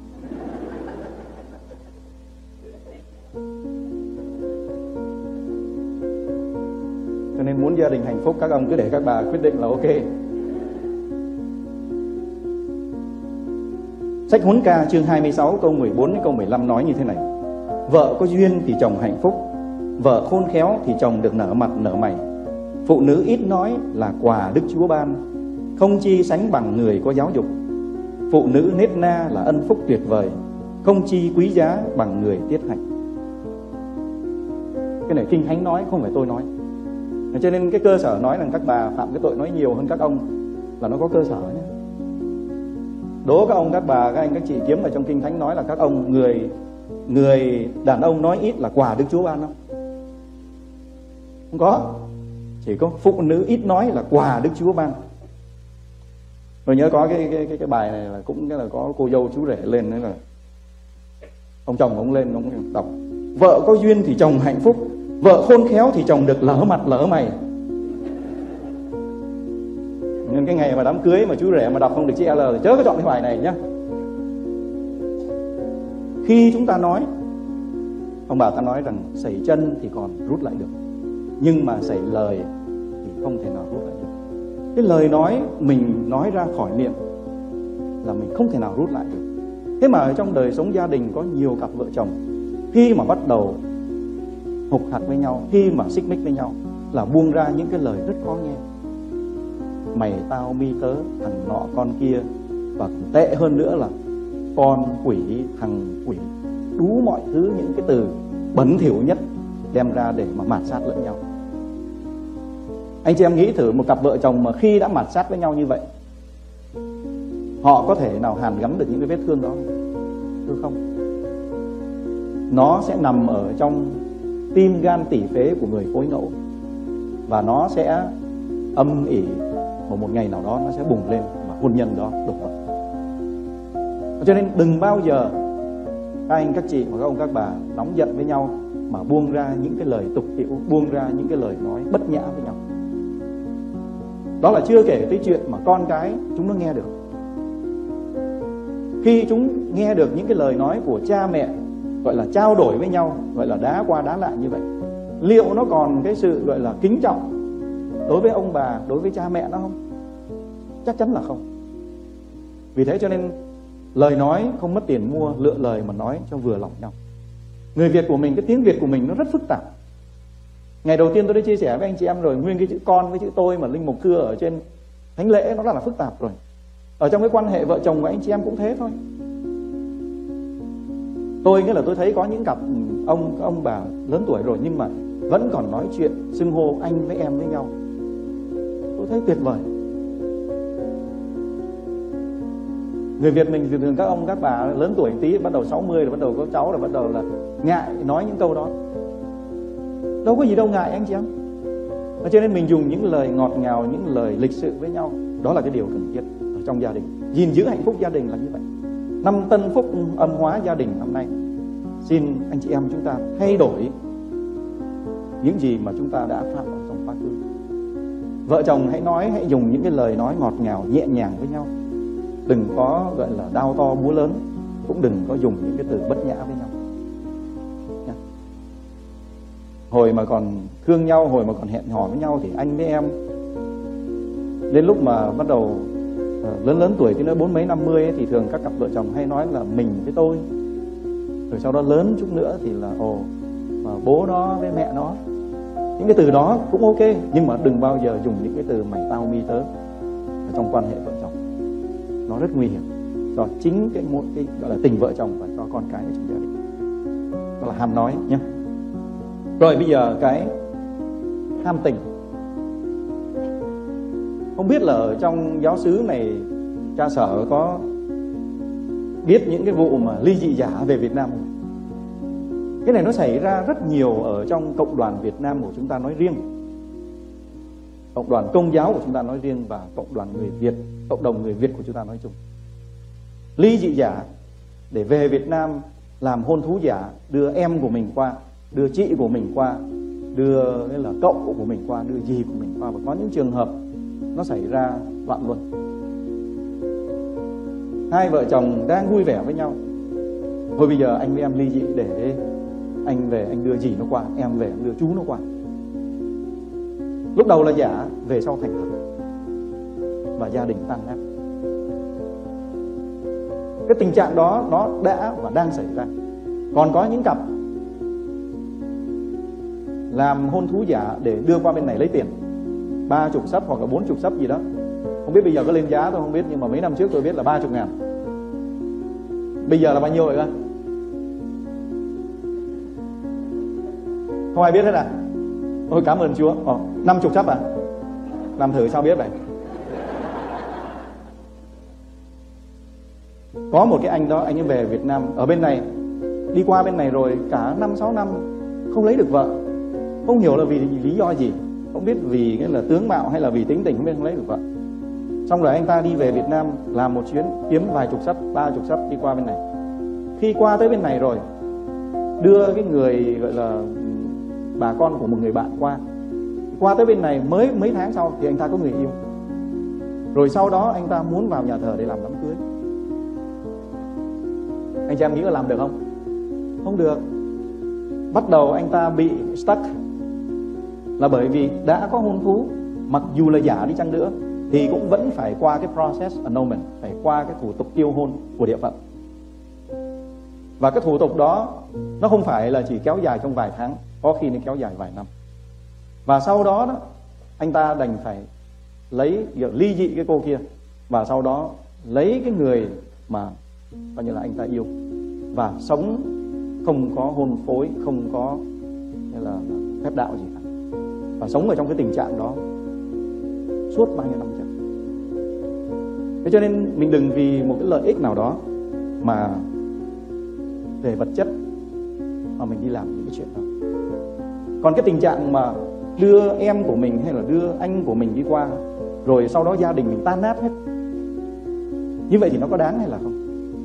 Cho nên muốn gia đình hạnh phúc, các ông cứ để các bà quyết định là ok. Sách Huấn Ca chương 26 câu 14 đến câu 15 nói như thế này: vợ có duyên thì chồng hạnh phúc, vợ khôn khéo thì chồng được nở mặt nở mày. Phụ nữ ít nói là quà Đức Chúa ban, không chi sánh bằng người có giáo dục. Phụ nữ nết na là ân phúc tuyệt vời, không chi quý giá bằng người tiết hạnh. Cái này Kinh Thánh nói, không phải tôi nói. Cho nên cái cơ sở nói rằng các bà phạm cái tội nói nhiều hơn các ông là nó có cơ sở nhé. Đố các ông, các bà, các anh, các chị kiếm vào trong Kinh Thánh nói là các ông, người đàn ông nói ít là quà Đức Chúa ban không? Không có. Chỉ có phụ nữ ít nói là quà Đức Chúa ban. Tôi nhớ có cái bài này là cũng là có cô dâu chú rể lên, đấy là ông chồng ông lên ông đọc: vợ có duyên thì chồng hạnh phúc, vợ khôn khéo thì chồng được lở mặt lở mày. Nhưng cái ngày mà đám cưới mà chú rể mà đọc không được chữ L thì chớ có chọn cái bài này nhá. Khi chúng ta nói, ông bà ta nói rằng sẩy chân thì còn rút lại được, nhưng mà sẩy lời thì không thể nào rút lại được. Cái lời nói mình nói ra khỏi miệng là mình không thể nào rút lại được. Thế mà ở trong đời sống gia đình có nhiều cặp vợ chồng khi mà bắt đầu hục hặc với nhau, khi mà xích mích với nhau là buông ra những cái lời rất khó nghe: mày tao mi tớ, thằng nọ con kia, và tệ hơn nữa là con quỷ, thằng quỷ, đủ mọi thứ, những cái từ bẩn thỉu nhất đem ra để mà mạt sát lẫn nhau. Anh chị em nghĩ thử, một cặp vợ chồng mà khi đã mạt sát với nhau như vậy, họ có thể nào hàn gắn được những cái vết thương đó? Thưa không. Nó sẽ nằm ở trong tim gan tỉ phế của người phối ngẫu, và nó sẽ âm ỉ, và một ngày nào đó nó sẽ bùng lên và hôn nhân đó đổ vỡ. Cho nên đừng bao giờ các anh, các chị và các ông, các bà nóng giận với nhau mà buông ra những cái lời tục tĩu, buông ra những cái lời nói bất nhã với nhau. Đó là chưa kể tới chuyện mà con cái chúng nó nghe được. Khi chúng nghe được những cái lời nói của cha mẹ gọi là trao đổi với nhau, gọi là đá qua đá lại như vậy, liệu nó còn cái sự gọi là kính trọng đối với ông bà, đối với cha mẹ nó không? Chắc chắn là không. Vì thế cho nên lời nói không mất tiền mua, lựa lời mà nói cho vừa lòng nhau. Người Việt của mình, cái tiếng Việt của mình nó rất phức tạp. Ngày đầu tiên tôi đã chia sẻ với anh chị em rồi, nguyên cái chữ con với chữ tôi mà linh mục thưa ở trên thánh lễ nó rất là phức tạp rồi. Ở trong cái quan hệ vợ chồng của anh chị em cũng thế thôi. Tôi nghĩa là tôi thấy có những cặp ông bà lớn tuổi rồi nhưng mà vẫn còn nói chuyện xưng hô anh với em với nhau. Tôi thấy tuyệt vời. Người Việt mình thì thường các ông các bà lớn tuổi tí, bắt đầu 60 rồi, bắt đầu có cháu rồi, bắt đầu là ngại nói những câu đó. Đâu có gì đâu ngại anh chị em. Cho nên mình dùng những lời ngọt ngào, những lời lịch sự với nhau, đó là cái điều cần thiết ở trong gia đình. Gìn giữ hạnh phúc gia đình là như vậy. Năm Tân Phúc âm hóa gia đình năm nay, xin anh chị em chúng ta thay đổi những gì mà chúng ta đã phạm ở trong quá khứ. Vợ chồng hãy dùng những cái lời nói ngọt ngào, nhẹ nhàng với nhau. Đừng có gọi là đao to búa lớn, cũng đừng có dùng những cái từ bất nhã với nhau. Hồi mà còn thương nhau, hồi mà còn hẹn hò với nhau thì anh với em, đến lúc mà bắt đầu lớn tuổi, thì nói 40 50 ấy, thì thường các cặp vợ chồng hay nói là mình với tôi. Rồi sau đó lớn chút nữa thì là mà bố nó với mẹ nó. Những cái từ đó cũng ok, nhưng mà đừng bao giờ dùng những cái từ mày tao mi tớ ở trong quan hệ vợ chồng. Nó rất nguy hiểm cho chính cái gọi là tình vợ chồng và cho con cái ở trong gia đình. đó là ham nói nhé. Rồi bây giờ cái ham tình. Không biết là ở trong giáo xứ này cha Sở có biết những cái vụ mà ly dị giả về Việt Nam không? Cái này nó xảy ra rất nhiều ở trong cộng đoàn Việt Nam của chúng ta nói riêng, cộng đoàn Công giáo của chúng ta nói riêng, và cộng đoàn người Việt, cộng đồng người Việt của chúng ta nói chung. Ly dị giả để về Việt Nam làm hôn thú giả, đưa em của mình qua, đưa chị của mình qua, đưa là cậu của mình qua, đưa dì của mình qua, và có những trường hợp nó xảy ra loạn luân. Hai vợ chồng đang vui vẻ với nhau, thôi bây giờ anh với em ly dị để anh về anh đưa dì nó qua, em về anh đưa chú nó qua. Lúc đầu là giả, về sau thành thật, và gia đình tan nát. Cái tình trạng đó nó đã và đang xảy ra. Còn có những cặp làm hôn thú giả để đưa qua bên này lấy tiền, 30 sấp hoặc là 40 sấp gì đó. Không biết bây giờ có lên giá tôi không biết, nhưng mà mấy năm trước tôi biết là 30.000. Bây giờ là bao nhiêu vậy cơ? Không ai biết hết à? Ôi cảm ơn Chúa. 50 sấp à? Làm thử sao biết vậy? Có một cái anh đó, anh ấy về Việt Nam, ở bên này, đi qua bên này rồi cả 5-6 năm không lấy được vợ. Không hiểu là vì lý do gì, không biết vì cái là tướng mạo hay là vì tính tình, không biết không lấy được vợ. Xong rồi anh ta đi về Việt Nam làm một chuyến, kiếm vài chục sấp, 30 sấp đi qua bên này. Khi qua tới bên này rồi, đưa cái người gọi là bà con của một người bạn qua tới bên này mới mấy tháng sau thì anh ta có người yêu. Rồi sau đó anh ta muốn vào nhà thờ để làm đám cưới. Anh chị em nghĩ là làm được không? Không được. Bắt đầu anh ta bị stuck, là bởi vì đã có hôn thú, mặc dù là giả đi chăng nữa thì cũng vẫn phải qua cái process annulment, phải qua cái thủ tục tiêu hôn của địa phận. Và cái thủ tục đó nó không phải là chỉ kéo dài trong vài tháng, có khi nó kéo dài vài năm. Và sau đó anh ta đành phải lấy ly dị cái cô kia, và sau đó lấy cái người mà coi như là anh ta yêu, và sống không có hôn phối, không có như là phép đạo gì cả, và sống ở trong cái tình trạng đó suốt bao nhiêu năm trời. Thế cho nên mình đừng vì một cái lợi ích nào đó mà về vật chất mà mình đi làm những cái chuyện đó. Còn cái tình trạng mà đưa em của mình hay là đưa anh của mình đi qua, rồi sau đó gia đình mình tan nát hết, như vậy thì nó có đáng hay là không?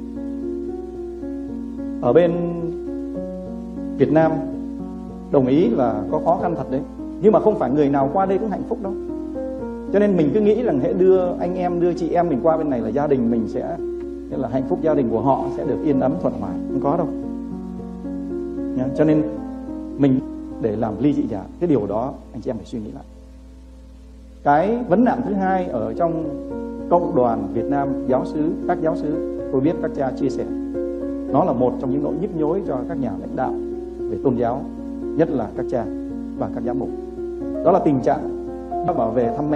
Ở bên Việt Nam đồng ý là có khó khăn thật đấy, nhưng mà không phải người nào qua đây cũng hạnh phúc đâu. Cho nên mình cứ nghĩ rằng hãy đưa anh em, đưa chị em mình qua bên này là gia đình mình sẽ là hạnh phúc, gia đình của họ sẽ được yên ấm thuận hòa. Không có đâu. Cho nên mình để làm ly dị giả, cái điều đó anh chị em phải suy nghĩ lại. Cái vấn nạn thứ hai ở trong cộng đoàn Việt Nam giáo xứ, các giáo xứ, tôi biết các cha chia sẻ, nó là một trong những nỗi nhức nhối cho các nhà lãnh đạo về tôn giáo, nhất là các cha và các giám mục. Đó là tình trạng nó bảo về thăm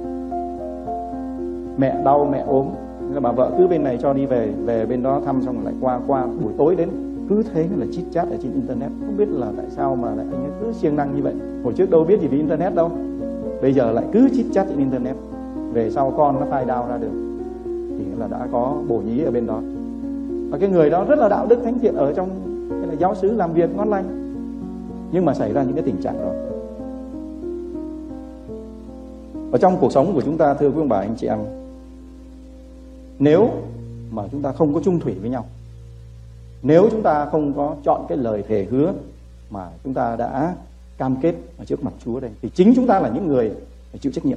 mẹ đau, mẹ ốm, bà vợ cứ bên này cho đi về bên đó thăm, xong rồi lại qua buổi tối đến cứ thế là chit chat ở trên internet. Không biết là tại sao mà lại anh ấy cứ siêng năng như vậy. Hồi trước đâu biết gì về internet đâu, bây giờ lại cứ chit chat trên internet. Về sau con nó file down ra được thì là đã có bổ nhí ở bên đó. Và cái người đó rất là đạo đức thánh thiện ở trong cái là giáo xứ, làm việc ngon lành, nhưng mà xảy ra những cái tình trạng đó. Ở trong cuộc sống của chúng ta, thưa quý ông bà anh chị em, nếu mà chúng ta không có chung thủy với nhau, nếu chúng ta không có chọn cái lời thề hứa mà chúng ta đã cam kết ở trước mặt Chúa đây, thì chính chúng ta là những người phải chịu trách nhiệm.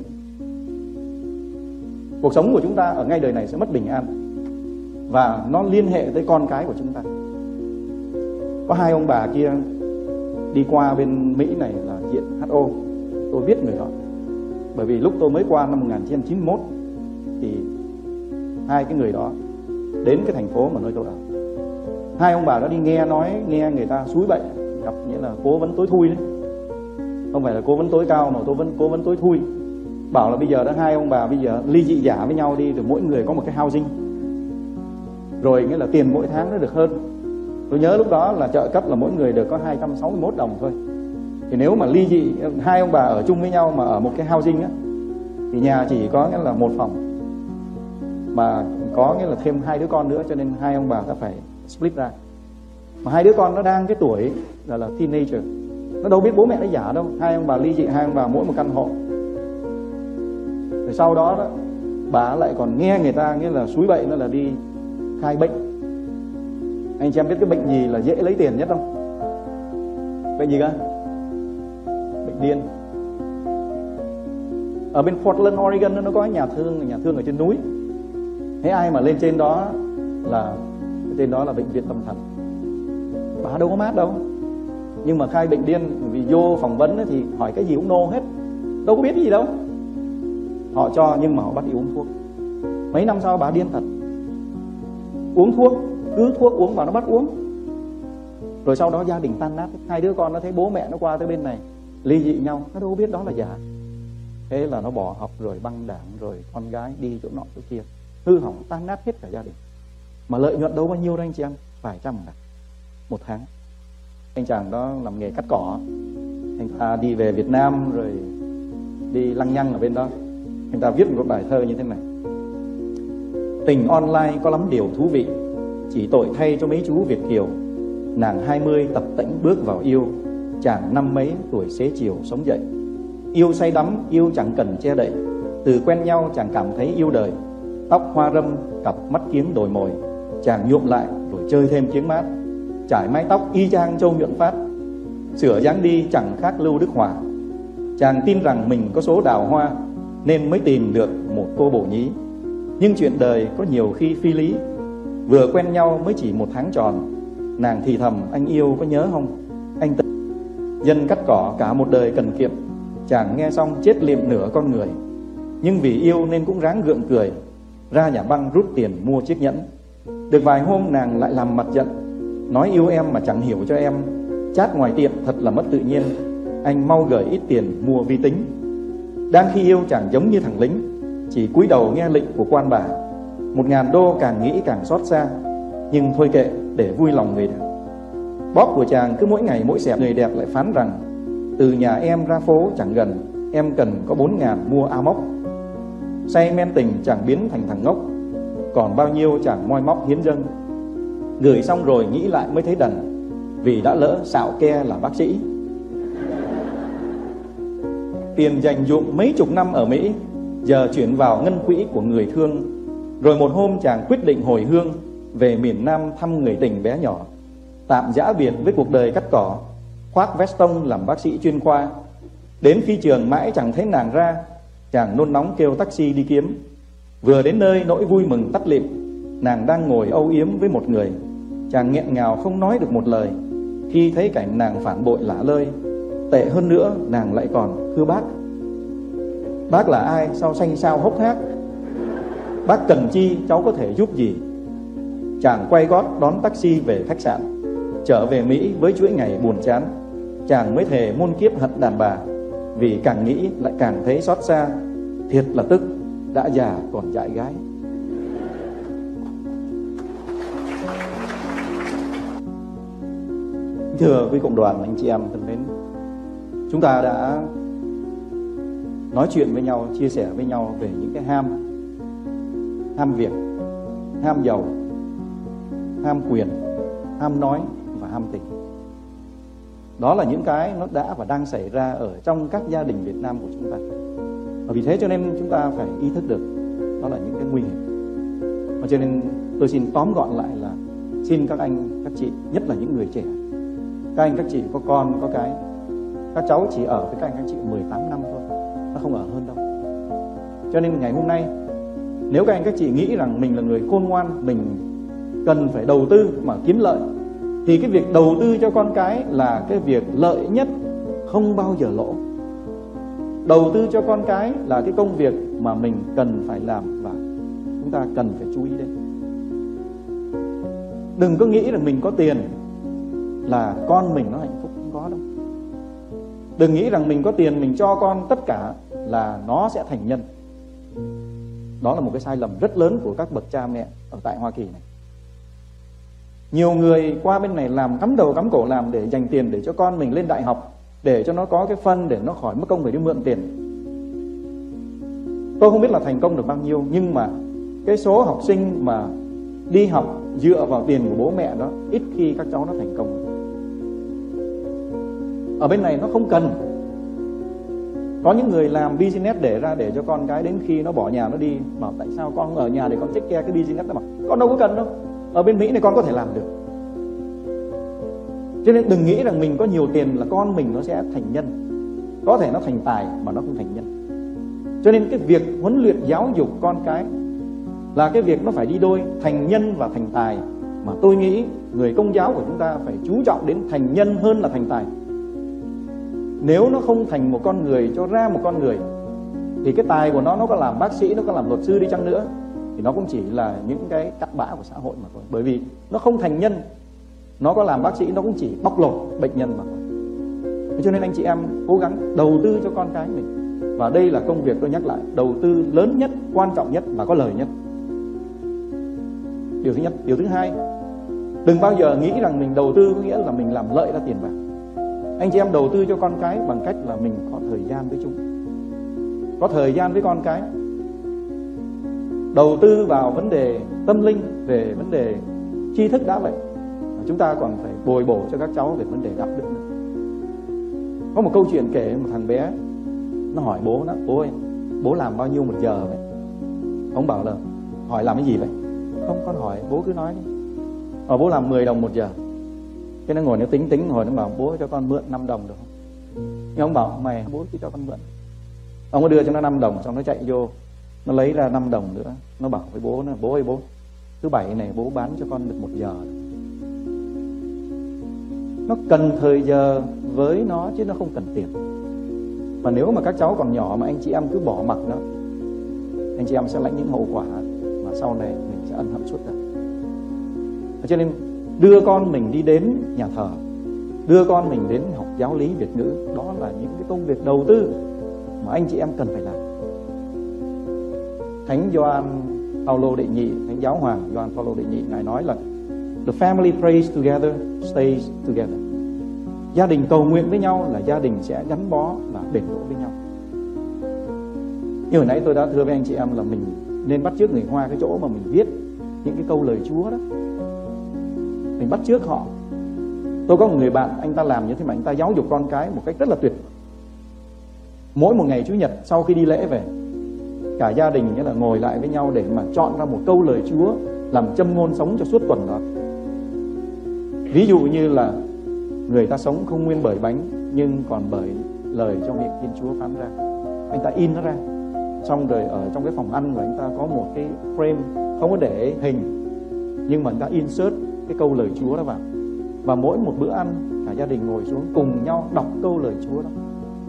Cuộc sống của chúng ta ở ngay đời này sẽ mất bình an, và nó liên hệ tới con cái của chúng ta. Có hai ông bà kia đi qua bên Mỹ này là diện HO, tôi biết người đó. Bởi vì lúc tôi mới qua năm 1991 thì hai cái người đó đến cái thành phố mà nơi tôi ở. Hai ông bà đó đi nghe người ta xúi bậy, gặp nghĩa là cố vấn tối thui đấy. Không phải là cố vấn tối cao mà cố vấn tối thui. Bảo là bây giờ đó hai ông bà bây giờ ly dị giả với nhau đi, rồi mỗi người có một cái housing. Rồi nghĩa là tiền mỗi tháng nó được hơn. Tôi nhớ lúc đó là trợ cấp là mỗi người được có 261 đồng thôi. Thì nếu mà ly dị, hai ông bà ở chung với nhau mà ở một cái housing á, thì nhà chỉ có nghĩa là một phòng, mà có nghĩa là thêm 2 đứa con nữa, cho nên hai ông bà đã phải split ra. Mà 2 đứa con nó đang cái tuổi là teenager, nó đâu biết bố mẹ nó giả đâu. Hai ông bà ly dị, hai ông bà mỗi một căn hộ. Rồi sau đó bà lại còn nghe người ta nghĩa là xúi bậy nó là đi khai bệnh. Anh chị em biết cái bệnh gì là dễ lấy tiền nhất không? Bệnh gì cơ? Bệnh điên. Ở bên Portland, Oregon nó có nhà thương ở trên núi. Thế ai mà lên trên đó là trên đó là bệnh viện tâm thần. Bà đâu có mát đâu. Nhưng mà khai bệnh điên, vì vô phỏng vấn thì hỏi cái gì cũng no hết, đâu có biết gì đâu. Họ cho nhưng mà họ bắt đi uống thuốc. Mấy năm sau bà điên thật. Uống thuốc, cứ thuốc uống vào nó bắt uống. Rồi sau đó gia đình tan nát. 2 đứa con nó thấy bố mẹ nó qua tới bên này ly dị nhau, nó đâu có biết đó là giả. Thế là nó bỏ học rồi băng đảng, rồi con gái đi chỗ nọ chỗ kia, hư hỏng tan nát hết cả gia đình. Mà lợi nhuận đâu bao nhiêu đâu anh chị em, vài trăm ngàn một tháng. Anh chàng đó làm nghề cắt cỏ, anh ta đi về Việt Nam rồi đi lăng nhăng ở bên đó. Anh ta viết một bài thơ như thế này: tình online có lắm điều thú vị, chỉ tội thay cho mấy chú Việt kiều. Nàng 20 tập tễnh bước vào yêu, chàng 50 mấy tuổi xế chiều sống dậy. Yêu say đắm, yêu chẳng cần che đậy, từ quen nhau chàng cảm thấy yêu đời. Tóc hoa râm, cặp mắt kiếng đồi mồi, chàng nhuộm lại rồi chơi thêm kiếng mát. Trải mái tóc y chang Châu Nhuận Phát, sửa dáng đi chẳng khác Lưu Đức Hòa. Chàng tin rằng mình có số đào hoa, nên mới tìm được một cô bổ nhí. Nhưng chuyện đời có nhiều khi phi lý, vừa quen nhau mới chỉ 1 tháng tròn. Nàng thì thầm: anh yêu có nhớ không? Anh dân cắt cỏ cả một đời cần kiệm. Chàng nghe xong chết liệm nửa con người, nhưng vì yêu nên cũng ráng gượng cười, ra nhà băng rút tiền mua chiếc nhẫn. Được vài hôm nàng lại làm mặt giận, nói yêu em mà chẳng hiểu cho em, chát ngoài tiệm thật là mất tự nhiên, anh mau gửi ít tiền mua vi tính. Đang khi yêu chàng giống như thằng lính, chỉ cúi đầu nghe lệnh của quan bà. 1.000 đô càng nghĩ càng xót xa, nhưng thôi kệ để vui lòng người đẹp. Bóp của chàng cứ mỗi ngày mỗi xẹp. Người đẹp lại phán rằng: từ nhà em ra phố chẳng gần, em cần có 4.000 mua áo móc. Say men tình chàng biến thành thằng ngốc, còn bao nhiêu chàng moi móc hiến dâng. Gửi xong rồi nghĩ lại mới thấy đần, vì đã lỡ xạo ke là bác sĩ. Tiền dành dụm mấy chục năm ở Mỹ, giờ chuyển vào ngân quỹ của người thương. Rồi một hôm chàng quyết định hồi hương, về miền Nam thăm người tình bé nhỏ. Tạm giã biệt với cuộc đời cắt cỏ, khoác vest tông làm bác sĩ chuyên khoa. Đến phi trường mãi chẳng thấy nàng ra, chàng nôn nóng kêu taxi đi kiếm. Vừa đến nơi nỗi vui mừng tắt lịm, nàng đang ngồi âu yếm với một người. Chàng nghẹn ngào không nói được một lời, khi thấy cảnh nàng phản bội lả lơi. Tệ hơn nữa, nàng lại còn: thưa bác là ai, sao xanh xao hốc hác, bác cần chi, cháu có thể giúp gì. Chàng quay gót đón taxi về khách sạn. Trở về Mỹ với chuỗi ngày buồn chán, chàng mới thề muôn kiếp hận đàn bà, vì càng nghĩ lại càng thấy xót xa. Thiệt là tức, đã già còn dại gái. Thưa quý cộng đoàn, anh chị em thân mến, chúng ta đã nói chuyện với nhau, chia sẻ với nhau về những cái ham việc, ham giàu, ham quyền, ham nói và ham tình. Đó là những cái nó đã và đang xảy ra ở trong các gia đình Việt Nam của chúng ta. Và vì thế cho nên chúng ta phải ý thức được đó là những cái nguy hiểm. Và cho nên tôi xin tóm gọn lại là xin các anh, các chị, nhất là những người trẻ, các anh, các chị có con, có cái, các cháu chỉ ở với các anh, các chị 18 năm thôi, nó không ở hơn đâu. Cho nên ngày hôm nay, nếu các anh, các chị nghĩ rằng mình là người khôn ngoan, mình cần phải đầu tư mà kiếm lợi, thì cái việc đầu tư cho con cái là cái việc lợi nhất, không bao giờ lỗ. Đầu tư cho con cái là cái công việc mà mình cần phải làm và chúng ta cần phải chú ý đến. Đừng có nghĩ rằng mình có tiền là con mình nó hạnh phúc, không có đâu. Đừng nghĩ rằng mình có tiền, mình cho con tất cả là nó sẽ thành nhân. Đó là một cái sai lầm rất lớn của các bậc cha mẹ ở tại Hoa Kỳ này. Nhiều người qua bên này làm cắm đầu cắm cổ làm để dành tiền để cho con mình lên đại học, để cho nó có cái phân để nó khỏi mất công phải đi mượn tiền. Tôi không biết là thành công được bao nhiêu, nhưng mà cái số học sinh mà đi học dựa vào tiền của bố mẹ đó, ít khi các cháu nó thành công. Ở bên này nó không cần. Có những người làm business để ra để cho con cái đến khi nó bỏ nhà nó đi, bảo tại sao con không ở nhà để con take care cái business đó, mà con đâu có cần đâu. Ở bên Mỹ này con có thể làm được. Cho nên đừng nghĩ rằng mình có nhiều tiền là con mình nó sẽ thành nhân. Có thể nó thành tài mà nó không thành nhân. Cho nên cái việc huấn luyện giáo dục con cái là cái việc nó phải đi đôi, thành nhân và thành tài. Mà tôi nghĩ người Công giáo của chúng ta phải chú trọng đến thành nhân hơn là thành tài. Nếu nó không thành một con người cho ra một con người, thì cái tài của nó có làm bác sĩ, nó có làm luật sư đi chăng nữa, thì nó cũng chỉ là những cái cặn bã của xã hội mà thôi. Bởi vì nó không thành nhân. Nó có làm bác sĩ, nó cũng chỉ bóc lột bệnh nhân mà thôi. Cho nên anh chị em cố gắng đầu tư cho con cái mình. Và đây là công việc tôi nhắc lại, đầu tư lớn nhất, quan trọng nhất và có lời nhất. Điều thứ nhất. Điều thứ hai, đừng bao giờ nghĩ rằng mình đầu tư có nghĩa là mình làm lợi ra tiền bạc. Anh chị em đầu tư cho con cái bằng cách là mình có thời gian với chúng, có thời gian với con cái. Đầu tư vào vấn đề tâm linh, về vấn đề tri thức đã vậy, chúng ta còn phải bồi bổ cho các cháu về vấn đề đạo đức nữa. Có một câu chuyện kể một thằng bé, nó hỏi bố nó: bố ơi, bố làm bao nhiêu một giờ vậy? Ông bảo là: hỏi làm cái gì vậy? Không, con hỏi, bố cứ nói đi. Bố làm 10 đồng một giờ. Cái nó ngồi nó tính hồi nó bảo: bố cho con mượn 5 đồng được không? Nhưng ông bảo: mày, bố cứ cho con mượn. Ông có đưa cho nó 5 đồng, xong nó chạy vô, nó lấy ra 5 đồng nữa. Nó bảo với bố: bố ơi bố, thứ bảy này bố bán cho con được 1 giờ. Nó cần thời giờ với nó chứ nó không cần tiền. Mà nếu mà các cháu còn nhỏ mà anh chị em cứ bỏ mặc nó, anh chị em sẽ lãnh những hậu quả mà sau này mình sẽ ân hận suốt đời. Cho nên đưa con mình đi đến nhà thờ, đưa con mình đến học giáo lý Việt ngữ, đó là những cái công việc đầu tư mà anh chị em cần phải làm. Thánh Gioan Phaolô đệ nhị, Thánh Giáo hoàng Gioan Phaolô đệ nhị, ngài nói là the family prays together, stays together. Gia đình cầu nguyện với nhau là gia đình sẽ gắn bó và bền độ với nhau. Như hồi nãy tôi đã thưa với anh chị em là mình nên bắt chước người Hoa cái chỗ mà mình viết những cái câu lời Chúa đó. Mình bắt chước họ. Tôi có một người bạn, anh ta làm như thế mà anh ta giáo dục con cái một cách rất là tuyệt. Mỗi một ngày Chủ nhật sau khi đi lễ về, cả gia đình nghĩa là ngồi lại với nhau để mà chọn ra một câu lời Chúa làm châm ngôn sống cho suốt tuần đó. Ví dụ như là người ta sống không nguyên bởi bánh, nhưng còn bởi lời trong miệng Thiên Chúa phán ra. Anh ta in nó ra, xong rồi ở trong cái phòng ăn của anh ta có một cái frame không có để hình, nhưng mà anh ta insert cái câu lời Chúa đó vào. Và mỗi một bữa ăn, cả gia đình ngồi xuống cùng nhau đọc câu lời Chúa đó,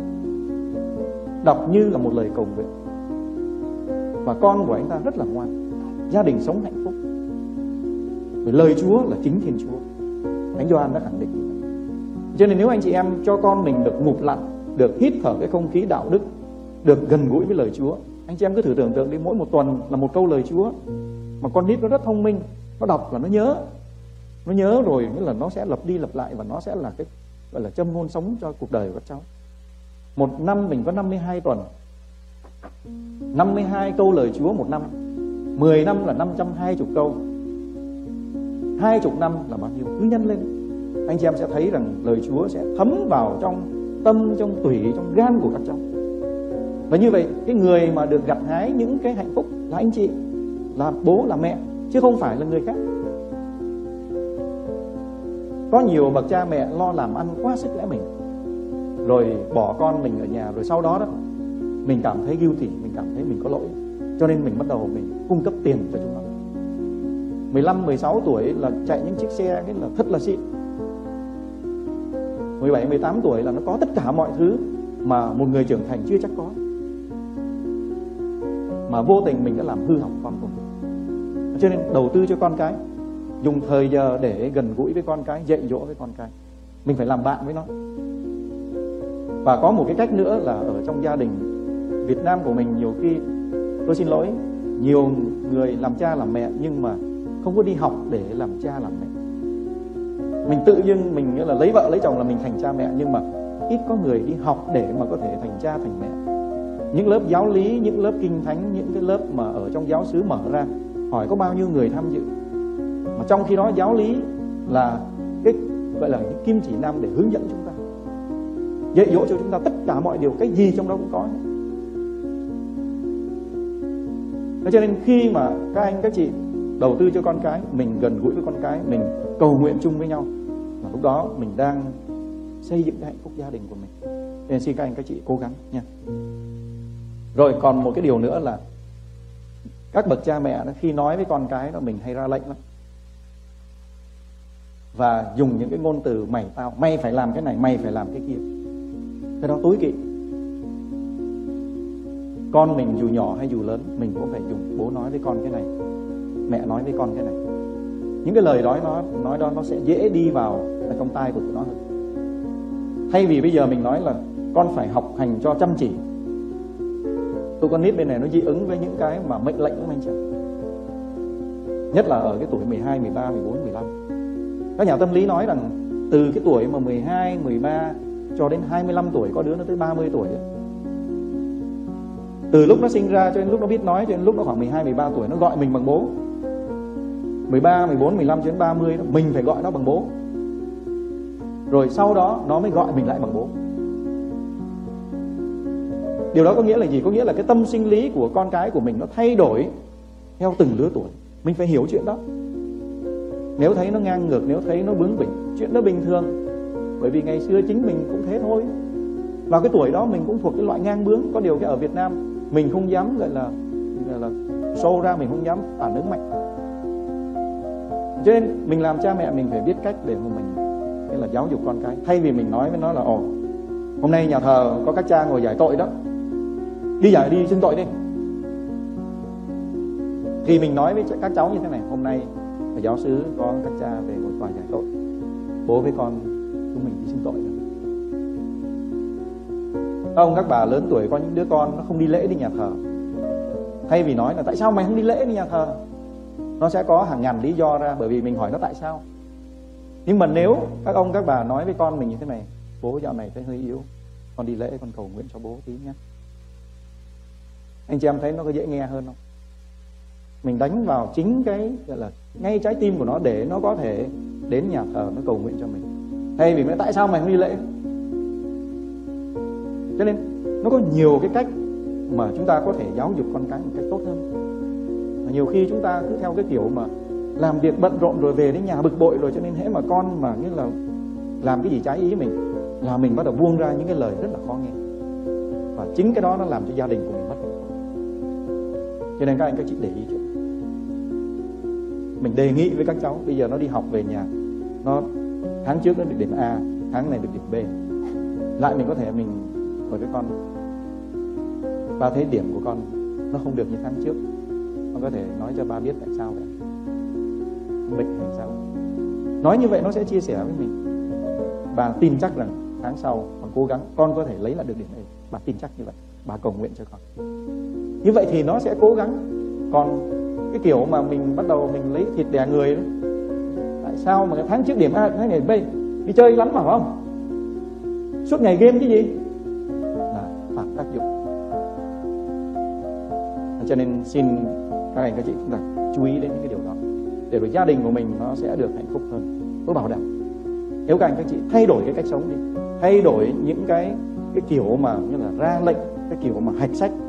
đọc như là một lời cầu nguyện. Và con của anh ta rất là ngoan, gia đình sống hạnh phúc. Bởi lời Chúa là chính Thiên Chúa. Thánh Gioan đã khẳng định như vậy. Cho nên nếu anh chị em cho con mình được ngụp lặn, được hít thở cái không khí đạo đức, được gần gũi với lời Chúa, anh chị em cứ thử tưởng tượng đi, mỗi một tuần là một câu lời Chúa. Mà con nít nó rất thông minh, nó đọc là nó nhớ rồi, nghĩa là nó sẽ lặp đi lặp lại, và nó sẽ là cái gọi là châm ngôn sống cho cuộc đời của các cháu. Một năm mình có 52 tuần, 52 câu lời Chúa một năm. 10 năm là 520 câu. 20 năm là bao nhiêu? Cứ nhân lên, anh chị em sẽ thấy rằng lời Chúa sẽ thấm vào trong tâm, trong tủy, trong gan của các cháu. Và như vậy, cái người mà được gặt hái những cái hạnh phúc là anh chị, là bố, là mẹ, chứ không phải là người khác. Có nhiều bậc cha mẹ lo làm ăn quá sức lẽ mình, rồi bỏ con mình ở nhà, rồi sau đó mình cảm thấy guilty, mình cảm thấy mình có lỗi, cho nên mình bắt đầu mình cung cấp tiền cho chúng nó. 15, 16 tuổi là chạy những chiếc xe cái là thật là xịn. 17, 18 tuổi là nó có tất cả mọi thứ mà một người trưởng thành chưa chắc có. Mà vô tình mình đã làm hư hỏng con của mình. Cho nên đầu tư cho con cái, dùng thời giờ để gần gũi với con cái, dạy dỗ với con cái. Mình phải làm bạn với nó. Và có một cái cách nữa là ở trong gia đình Việt Nam của mình, nhiều khi, tôi xin lỗi, nhiều người làm cha làm mẹ nhưng mà không có đi học để làm cha làm mẹ. Mình tự dưng mình nghĩa là lấy vợ lấy chồng là mình thành cha mẹ, nhưng mà ít có người đi học để mà có thể thành cha thành mẹ. Những lớp giáo lý, những lớp kinh thánh, những cái lớp mà ở trong giáo xứ mở ra, hỏi có bao nhiêu người tham dự. Mà trong khi đó giáo lý là cái gọi là những kim chỉ nam để hướng dẫn chúng ta, dạy dỗ cho chúng ta tất cả mọi điều, cái gì trong đó cũng có. Cho nên khi mà các anh các chị đầu tư cho con cái, mình gần gũi với con cái, mình cầu nguyện chung với nhau, và lúc đó mình đang xây dựng cái hạnh phúc gia đình của mình. Nên xin các anh các chị cố gắng nha. Rồi còn một cái điều nữa là các bậc cha mẹ đó, khi nói với con cái đó, mình hay ra lệnh lắm, và dùng những cái ngôn từ mày tao, mày phải làm cái này, mày phải làm cái kia. Cái đó tối kỵ. Con mình dù nhỏ hay dù lớn, mình cũng phải dùng bố nói với con cái này, mẹ nói với con cái này. Những cái lời nói đó nó sẽ dễ đi vào trong tai của tụi nó hơn. Thay vì bây giờ mình nói là con phải học hành cho chăm chỉ, tụi con nít bên này nó dị ứng với những cái mà mệnh lệnh của anh chị. Nhất là ở cái tuổi 12, 13, 14, 15. Các nhà tâm lý nói rằng từ cái tuổi mà 12, 13 cho đến 25 tuổi, có đứa nó tới 30 tuổi rồi. Từ lúc nó sinh ra cho đến lúc nó biết nói, cho đến lúc nó khoảng 12, 13 tuổi, nó gọi mình bằng bố. 13, 14, 15 cho đến 30 đó, mình phải gọi nó bằng bố. Rồi sau đó nó mới gọi mình lại bằng bố. Điều đó có nghĩa là gì? Có nghĩa là cái tâm sinh lý của con cái của mình nó thay đổi theo từng lứa tuổi. Mình phải hiểu chuyện đó. Nếu thấy nó ngang ngược, nếu thấy nó bướng bỉnh, chuyện đó bình thường. Bởi vì ngày xưa chính mình cũng thế thôi. Vào cái tuổi đó mình cũng thuộc cái loại ngang bướng. Có điều cái ở Việt Nam mình không dám gọi là show ra, mình không dám phản ứng mạnh. Cho nên mình làm cha mẹ mình phải biết cách để mà mình cái là giáo dục con cái. Thay vì mình nói với nó là hôm nay nhà thờ có các cha ngồi giải tội đó, đi xưng tội đi, thì mình nói với các cháu như thế này: hôm nay ở giáo xứ có các cha về ngồi tòa giải tội, bố với con chúng mình đi xưng tội rồi. Các ông các bà lớn tuổi có những đứa con nó không đi lễ đi nhà thờ, thay vì nói là tại sao mày không đi lễ đi nhà thờ, nó sẽ có hàng ngàn lý do ra, bởi vì mình hỏi nó tại sao. Nhưng mà nếu các ông các bà nói với con mình như thế này: bố dạo này thấy hơi yếu, con đi lễ con cầu nguyện cho bố tí nhé. Anh chị em thấy nó có dễ nghe hơn không? Mình đánh vào chính cái gọi là ngay trái tim của nó để nó có thể đến nhà thờ nó cầu nguyện cho mình, thay vì nói tại sao mày không đi lễ. Cho nên nó có nhiều cái cách mà chúng ta có thể giáo dục con cái một cách tốt hơn. Và nhiều khi chúng ta cứ theo cái kiểu mà làm việc bận rộn rồi về đến nhà bực bội rồi, cho nên hễ mà con mà nghĩa là làm cái gì trái ý mình là mình bắt đầu buông ra những cái lời rất là khó nghe, và chính cái đó nó làm cho gia đình của mình mất hạnh phúc. Cho nên các anh các chị để ý chuyện, mình đề nghị với các cháu bây giờ nó đi học về nhà, nó tháng trước nó được điểm A, tháng này được điểm B, lại mình có thể mình hỏi với con: ba thấy điểm của con nó không được như tháng trước, con có thể nói cho ba biết tại sao vậy? Bệnh hay sao? Nói như vậy nó sẽ chia sẻ với mình. Bà tin chắc rằng tháng sau con cố gắng, con có thể lấy lại được điểm A. Bà tin chắc như vậy, bà cầu nguyện cho con. Như vậy thì nó sẽ cố gắng. Còn cái kiểu mà mình bắt đầu mình lấy thịt đè người đó, tại sao mà tháng trước điểm A, tháng này B, đi chơi lắm mà phải không? Suốt ngày game cái gì? Là phản tác dụng. Cho nên xin các anh các chị chúng ta chú ý đến những cái điều đó, để rồi gia đình của mình nó sẽ được hạnh phúc hơn. Tôi bảo đảm nếu các anh các chị thay đổi cái cách sống đi, thay đổi những cái kiểu mà như là ra lệnh, cái kiểu mà hạch sách.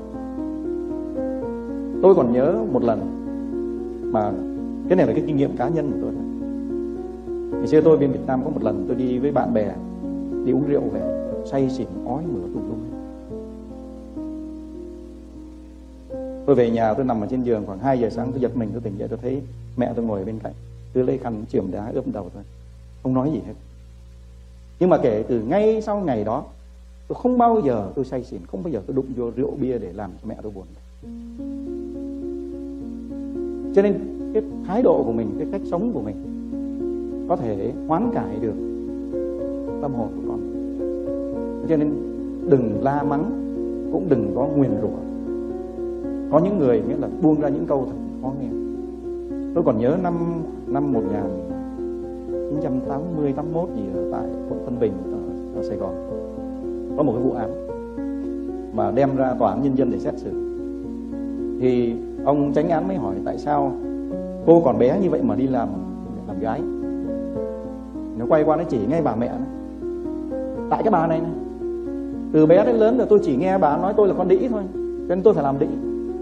Tôi còn nhớ một lần mà cái này là cái kinh nghiệm cá nhân của tôi. Ngày xưa tôi bên Việt Nam có một lần tôi đi với bạn bè đi uống rượu về, say xỉn ói mửa tùm lum. Tôi về nhà, tôi nằm ở trên giường khoảng 2 giờ sáng, tôi giật mình, tôi tỉnh dậy, tôi thấy mẹ tôi ngồi bên cạnh, tôi lấy khăn chườm đá ướp đầu tôi, không nói gì hết. Nhưng mà kể từ ngay sau ngày đó, tôi không bao giờ tôi say xỉn, không bao giờ tôi đụng vô rượu bia để làm cho mẹ tôi buồn. Cho nên cái thái độ của mình, cái cách sống của mình có thể hoán cải được tâm hồn của con. Cho nên đừng la mắng, cũng đừng có nguyền rủa. Có những người nghĩa là buông ra những câu thật khó nghe. Tôi còn nhớ năm 1980, 81 gì ở tại quận Tân Bình ở Sài Gòn. Có một cái vụ án mà đem ra tòa án nhân dân để xét xử. Thì ông chánh án mới hỏi tại sao cô còn bé như vậy mà đi làm gái. Nó quay qua nó chỉ ngay bà mẹ nó. Tại cái bà này này, từ bé đến lớn rồi tôi chỉ nghe bà nói tôi là con đĩ thôi, cho nên tôi phải làm đĩ.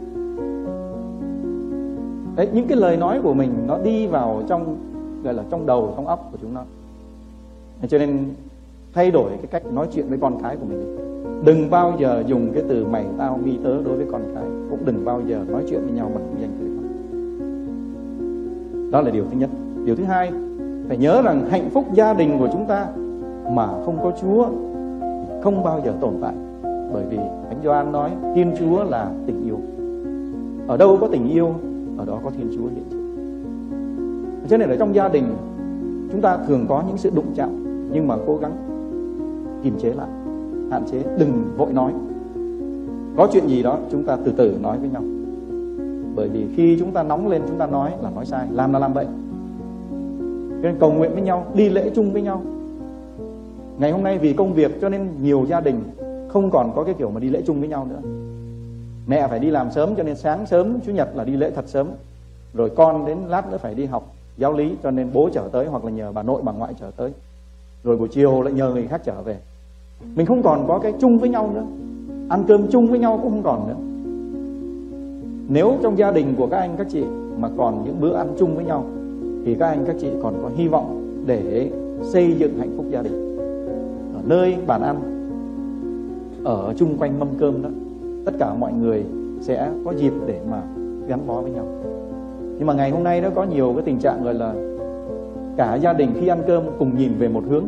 Đấy, những cái lời nói của mình nó đi vào trong, gọi là trong đầu, trong óc của chúng nó. Cho nên thay đổi cái cách nói chuyện với con cái của mình đi. Đừng bao giờ dùng cái từ mày tao mi tớ đối với con cái. Cũng đừng bao giờ nói chuyện với nhau bằng danh từ đó. Đó là điều thứ nhất. Điều thứ hai, phải nhớ rằng hạnh phúc gia đình của chúng ta mà không có Chúa thì không bao giờ tồn tại. Bởi vì Thánh Gioan nói Thiên Chúa là tình yêu. Ở đâu có tình yêu, ở đó có Thiên Chúa hiện diện. Cho nên ở trong gia đình chúng ta thường có những sự đụng chạm, nhưng mà cố gắng kiềm chế lại, hạn chế, đừng vội nói. Có chuyện gì đó chúng ta từ từ nói với nhau. Bởi vì khi chúng ta nóng lên chúng ta nói là nói sai, làm là làm vậy. Cho nên cầu nguyện với nhau, đi lễ chung với nhau. Ngày hôm nay vì công việc cho nên nhiều gia đình không còn có cái kiểu mà đi lễ chung với nhau nữa. Mẹ phải đi làm sớm cho nên sáng sớm Chủ nhật là đi lễ thật sớm. Rồi con đến lát nữa phải đi học giáo lý cho nên bố chở tới, hoặc là nhờ bà nội bà ngoại chở tới. Rồi buổi chiều lại nhờ người khác chở về. Mình không còn có cái chung với nhau nữa. Ăn cơm chung với nhau cũng không còn nữa. Nếu trong gia đình của các anh các chị mà còn những bữa ăn chung với nhau thì các anh các chị còn có hy vọng để xây dựng hạnh phúc gia đình. Ở nơi bàn ăn, ở chung quanh mâm cơm đó, tất cả mọi người sẽ có dịp để mà gắn bó với nhau. Nhưng mà ngày hôm nay nó có nhiều cái tình trạng gọi là cả gia đình khi ăn cơm cùng nhìn về một hướng,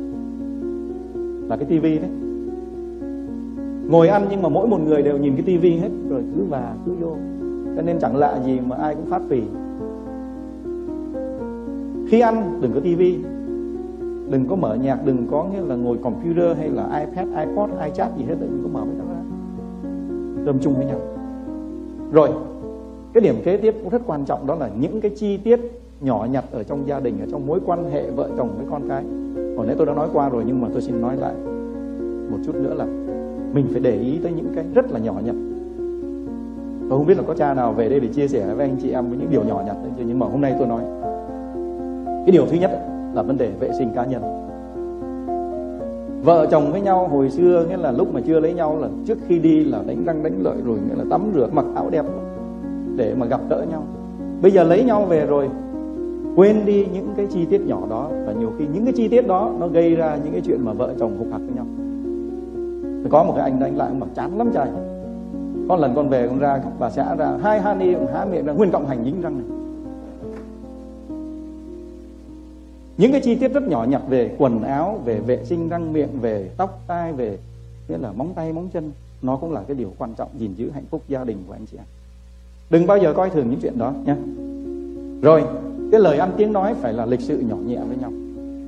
là cái tivi đấy. Ngồi ăn nhưng mà mỗi một người đều nhìn cái tivi hết, rồi cứ vào cứ vô. Cho nên chẳng lạ gì mà ai cũng phát phì. Khi ăn đừng có tivi, đừng có mở nhạc, đừng có nghĩa là ngồi computer hay là iPad, iPod, iChat gì hết, đừng có mở với nó ra. Cơm chung với nhau. Rồi, cái điểm kế tiếp cũng rất quan trọng, đó là những cái chi tiết nhỏ nhặt ở trong gia đình, ở trong mối quan hệ vợ chồng với con cái. Hồi nãy tôi đã nói qua rồi, nhưng mà tôi xin nói lại một chút nữa là mình phải để ý tới những cái rất là nhỏ nhặt. Tôi không biết là có cha nào về đây để chia sẻ với anh chị em với những điều nhỏ nhặt đấy, nhưng mà hôm nay tôi nói. Cái điều thứ nhất là vấn đề vệ sinh cá nhân. Vợ chồng với nhau hồi xưa, nghĩa là lúc mà chưa lấy nhau là trước khi đi là đánh răng đánh lợi, rồi nghĩa là tắm rửa mặc áo đẹp để mà gặp gỡ nhau. Bây giờ lấy nhau về rồi quên đi những cái chi tiết nhỏ đó, và nhiều khi những cái chi tiết đó nó gây ra những cái chuyện mà vợ chồng hục hặc với nhau. Có một cái anh đánh lại, ông bảo chán lắm trai. Có lần con về con ra bà xã ra 2 honey há miệng ra nguyên cọng hành dính răng này. Những cái chi tiết rất nhỏ nhặt về quần áo, về vệ sinh răng miệng, về tóc tai, về nghĩa là móng tay móng chân, nó cũng là cái điều quan trọng gìn giữ hạnh phúc gia đình của anh chị em. Đừng bao giờ coi thường những chuyện đó nhé. Rồi, cái lời ăn tiếng nói phải là lịch sự nhỏ nhẹ với nhau.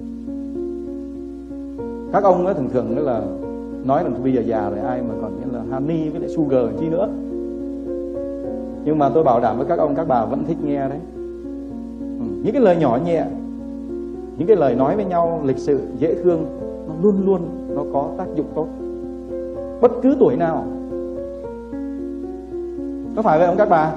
Các ông thường thường là nói rằng bây giờ già rồi ai mà còn nghĩa là honey với lại sugar chi nữa. Nhưng mà tôi bảo đảm với các ông các bà vẫn thích nghe đấy. Những cái lời nhỏ nhẹ, những cái lời nói với nhau lịch sự dễ thương, nó luôn luôn nó có tác dụng tốt, bất cứ tuổi nào. Có phải vậy không các bà?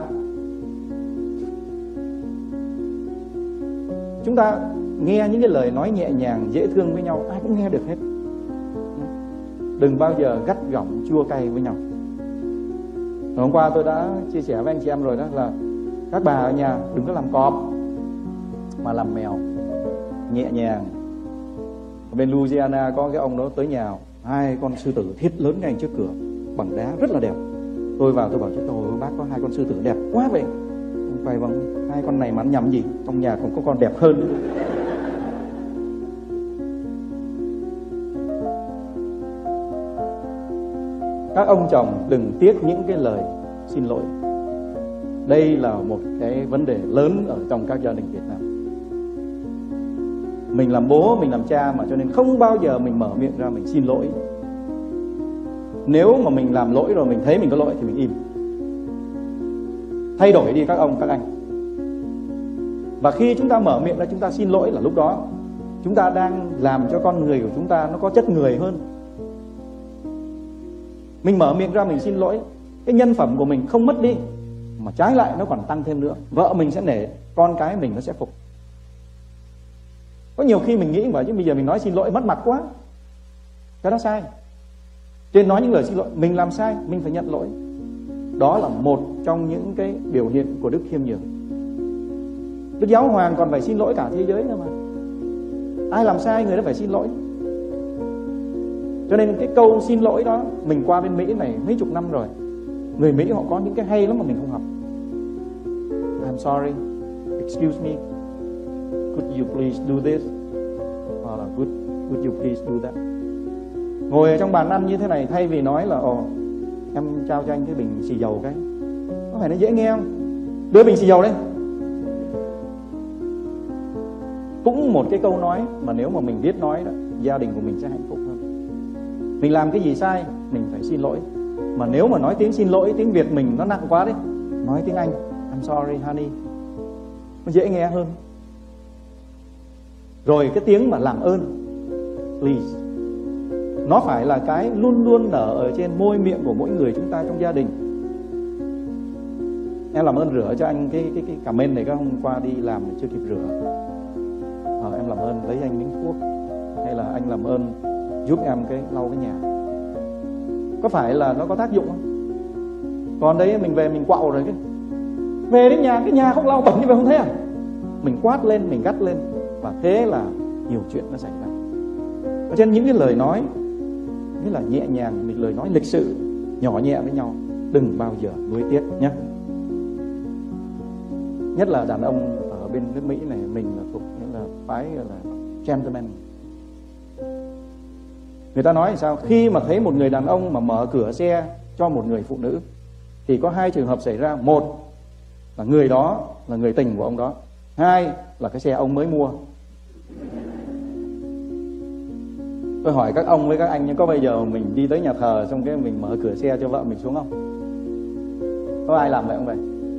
Chúng ta nghe những cái lời nói nhẹ nhàng dễ thương với nhau, ai cũng nghe được hết. Đừng bao giờ gắt gỏng chua cay với nhau. Hôm qua tôi đã chia sẻ với anh chị em rồi, đó là các bà ở nhà đừng có làm cọp mà làm mèo, nhẹ nhàng. Ở bên Louisiana có cái ông đó tới nhà 2 con sư tử thiết lớn ngay trước cửa bằng đá rất là đẹp. Tôi vào tôi bảo chứ trời ơi, bác có 2 con sư tử đẹp quá vậy. Ông quay vòng 2 con này mà ăn nhầm gì, trong nhà còn có con đẹp hơn nữa. Các ông chồng đừng tiếc những cái lời xin lỗi. Đây là một cái vấn đề lớn ở trong các gia đình Việt Nam. Mình làm bố, mình làm cha mà, cho nên không bao giờ mình mở miệng ra mình xin lỗi. Nếu mà mình làm lỗi rồi mình thấy mình có lỗi thì mình im. Thay đổi đi các ông, các anh. Và khi chúng ta mở miệng ra chúng ta xin lỗi là lúc đó chúng ta đang làm cho con người của chúng ta nó có chất người hơn. Mình mở miệng ra mình xin lỗi, cái nhân phẩm của mình không mất đi, mà trái lại nó còn tăng thêm nữa. Vợ mình sẽ nể, con cái mình nó sẽ phục. Có nhiều khi mình nghĩ bảo chứ bây giờ mình nói xin lỗi mất mặt quá, cái đó sai. Trên nói những lời xin lỗi, mình làm sai mình phải nhận lỗi. Đó là một trong những cái biểu hiện của đức khiêm nhường. Đức Giáo Hoàng còn phải xin lỗi cả thế giới nữa mà. Ai làm sai người đó phải xin lỗi. Cho nên cái câu xin lỗi đó, mình qua bên Mỹ này mấy chục năm rồi, người Mỹ họ có những cái hay lắm mà mình không học. I'm sorry, excuse me, could you please do this, could you please do that. Ngồi ở trong bàn ăn như thế này, thay vì nói là em trao cho anh cái bình xì dầu cái, có phải nó dễ nghe không? Đưa bình xì dầu đây. Cũng một cái câu nói mà nếu mà mình biết nói đó, gia đình của mình sẽ hạnh phúc hơn. Mình làm cái gì sai mình phải xin lỗi. Mà nếu mà nói tiếng xin lỗi, tiếng Việt mình nó nặng quá đấy, nói tiếng Anh I'm sorry honey, nó dễ nghe hơn. Rồi cái tiếng mà làm ơn, please, nó phải là cái luôn luôn nở ở trên môi miệng của mỗi người chúng ta trong gia đình. Em làm ơn rửa cho anh cái cà mên này, các hôm qua đi làm chưa kịp rửa. Em làm ơn lấy anh miếng thuốc, hay là anh làm ơn giúp em cái lau cái nhà. Có phải là nó có tác dụng không? Còn đấy mình về mình quạo rồi, về đến nhà cái nhà không lau bẩn như vậy không thấy à? Mình quát lên, mình gắt lên, và thế là nhiều chuyện nó xảy ra. Ở trên những cái lời nói rất là nhẹ nhàng, mình lời nói lịch sự, nhỏ nhẹ với nhau, đừng bao giờ nuối tiếc nhé. Nhất là đàn ông ở bên nước Mỹ này, mình là thuộc nghĩa là phái là gentleman. Người ta nói là sao? Khi mà thấy một người đàn ông mà mở cửa xe cho một người phụ nữ thì có hai trường hợp xảy ra. Một là người đó là người tình của ông đó, hai là cái xe ông mới mua. Tôi hỏi các ông với các anh, có bây giờ mình đi tới nhà thờ xong cái mình mở cửa xe cho vợ mình xuống không? Có ai làm vậy không vậy?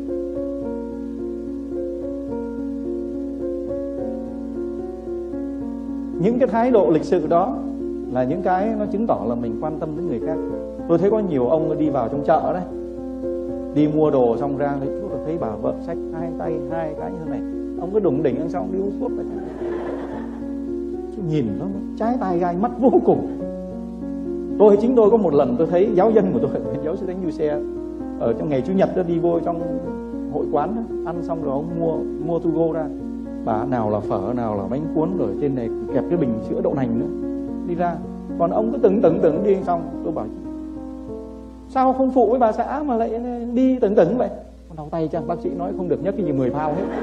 Những cái thái độ lịch sự đó là những cái nó chứng tỏ là mình quan tâm đến người khác. Tôi thấy có nhiều ông đi vào trong chợ đấy, đi mua đồ xong ra lấy thuốc, thấy bà vợ xách hai tay hai cái như thế này, ông cứ đủng đỉnh ăn xong đi uống thuốc vậy. Chứ nhìn nó trái tai gai mắt vô cùng. Chính tôi có một lần tôi thấy giáo dân của tôi, giáo sư Thánh Du Xe, ở trong ngày Chủ nhật đó đi vô trong hội quán đó, ăn xong rồi ông mua to go ra, bà nào là phở, nào là bánh cuốn, rồi trên này kẹp cái bình sữa đậu nành nữa, đi ra. Còn ông cứ tưởng đi xong. Tôi bảo sao không phụ với bà xã mà lại đi tưởng vậy? Con đau tay chăng? Bác sĩ nói không được nhấc cái gì 10 pound hết.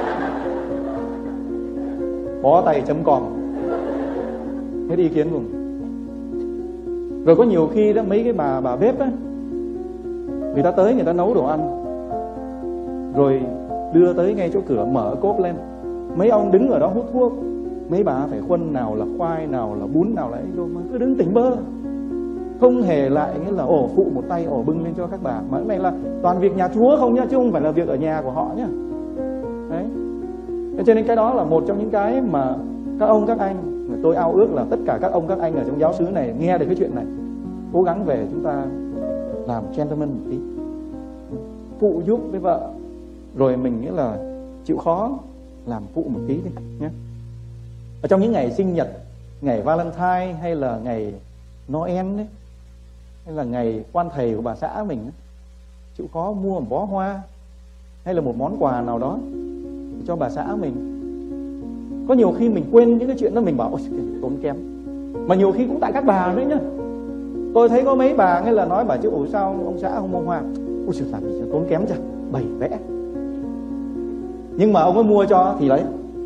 Bó tay chấm còm, hết ý kiến cùng. Rồi có nhiều khi đó mấy cái bà bếp á, người ta tới người ta nấu đồ ăn, rồi đưa tới ngay chỗ cửa, mở cốp lên, mấy ông đứng ở đó hút thuốc, mấy bà phải khuân nào là khoai, nào là bún, nào là ấy đâu mà cứ đứng tỉnh bơ, không hề lại nghĩa là phụ một tay bưng lên cho các bà. Mà cái này là toàn việc nhà Chúa không nhá, chứ không phải là việc ở nhà của họ nhá. Đấy. Cho nên cái đó là một trong những cái mà các ông các anh, tôi ao ước là tất cả các ông các anh ở trong giáo xứ này nghe được cái chuyện này, cố gắng về chúng ta làm gentleman một tí, phụ giúp với vợ, rồi mình nghĩa là chịu khó làm phụ một tí đi nhé. Ở trong những ngày sinh nhật, ngày Valentine hay là ngày Noel đấy, hay là ngày quan thầy của bà xã mình, chịu khó mua một bó hoa hay là một món quà nào đó cho bà xã mình. Có nhiều khi mình quên những cái chuyện đó, mình bảo ôi tốn kém, mà nhiều khi cũng tại các bà nữa nhá. Tôi thấy có mấy bà hay là nói bà chứ sao ông xã không mua hoa, ôi trời làm gì tốn kém chả, bày vẽ. Nhưng mà ông ấy mua cho thì lấy.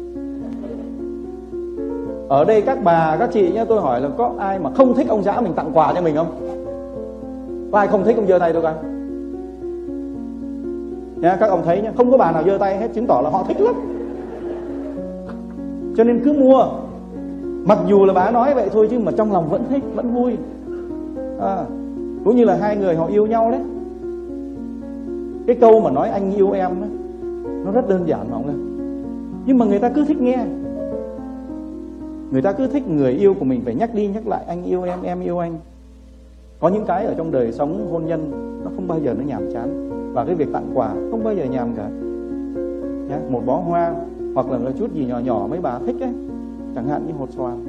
Ở đây các bà các chị nhá, tôi hỏi là có ai mà không thích ông xã mình tặng quà cho mình không? Có ai không thích ông giơ tay tôi coi nha. Các ông thấy nhá, không có bà nào giơ tay hết, chứng tỏ là họ thích lắm. Cho nên cứ mua, mặc dù là bà nói vậy thôi chứ mà trong lòng vẫn thích, vẫn vui. Cũng như là hai người họ yêu nhau đấy, cái câu mà nói anh yêu em ấy, nó rất đơn giản mà ông ơi, nhưng mà người ta cứ thích nghe. Người ta cứ thích người yêu của mình phải nhắc đi nhắc lại anh yêu em yêu anh. Có những cái ở trong đời sống hôn nhân nó không bao giờ nó nhàm chán. Và cái việc tặng quà không bao giờ nhàm cả. Một bó hoa hoặc là một chút gì nhỏ nhỏ mấy bà thích ấy, chẳng hạn như hột xoàn.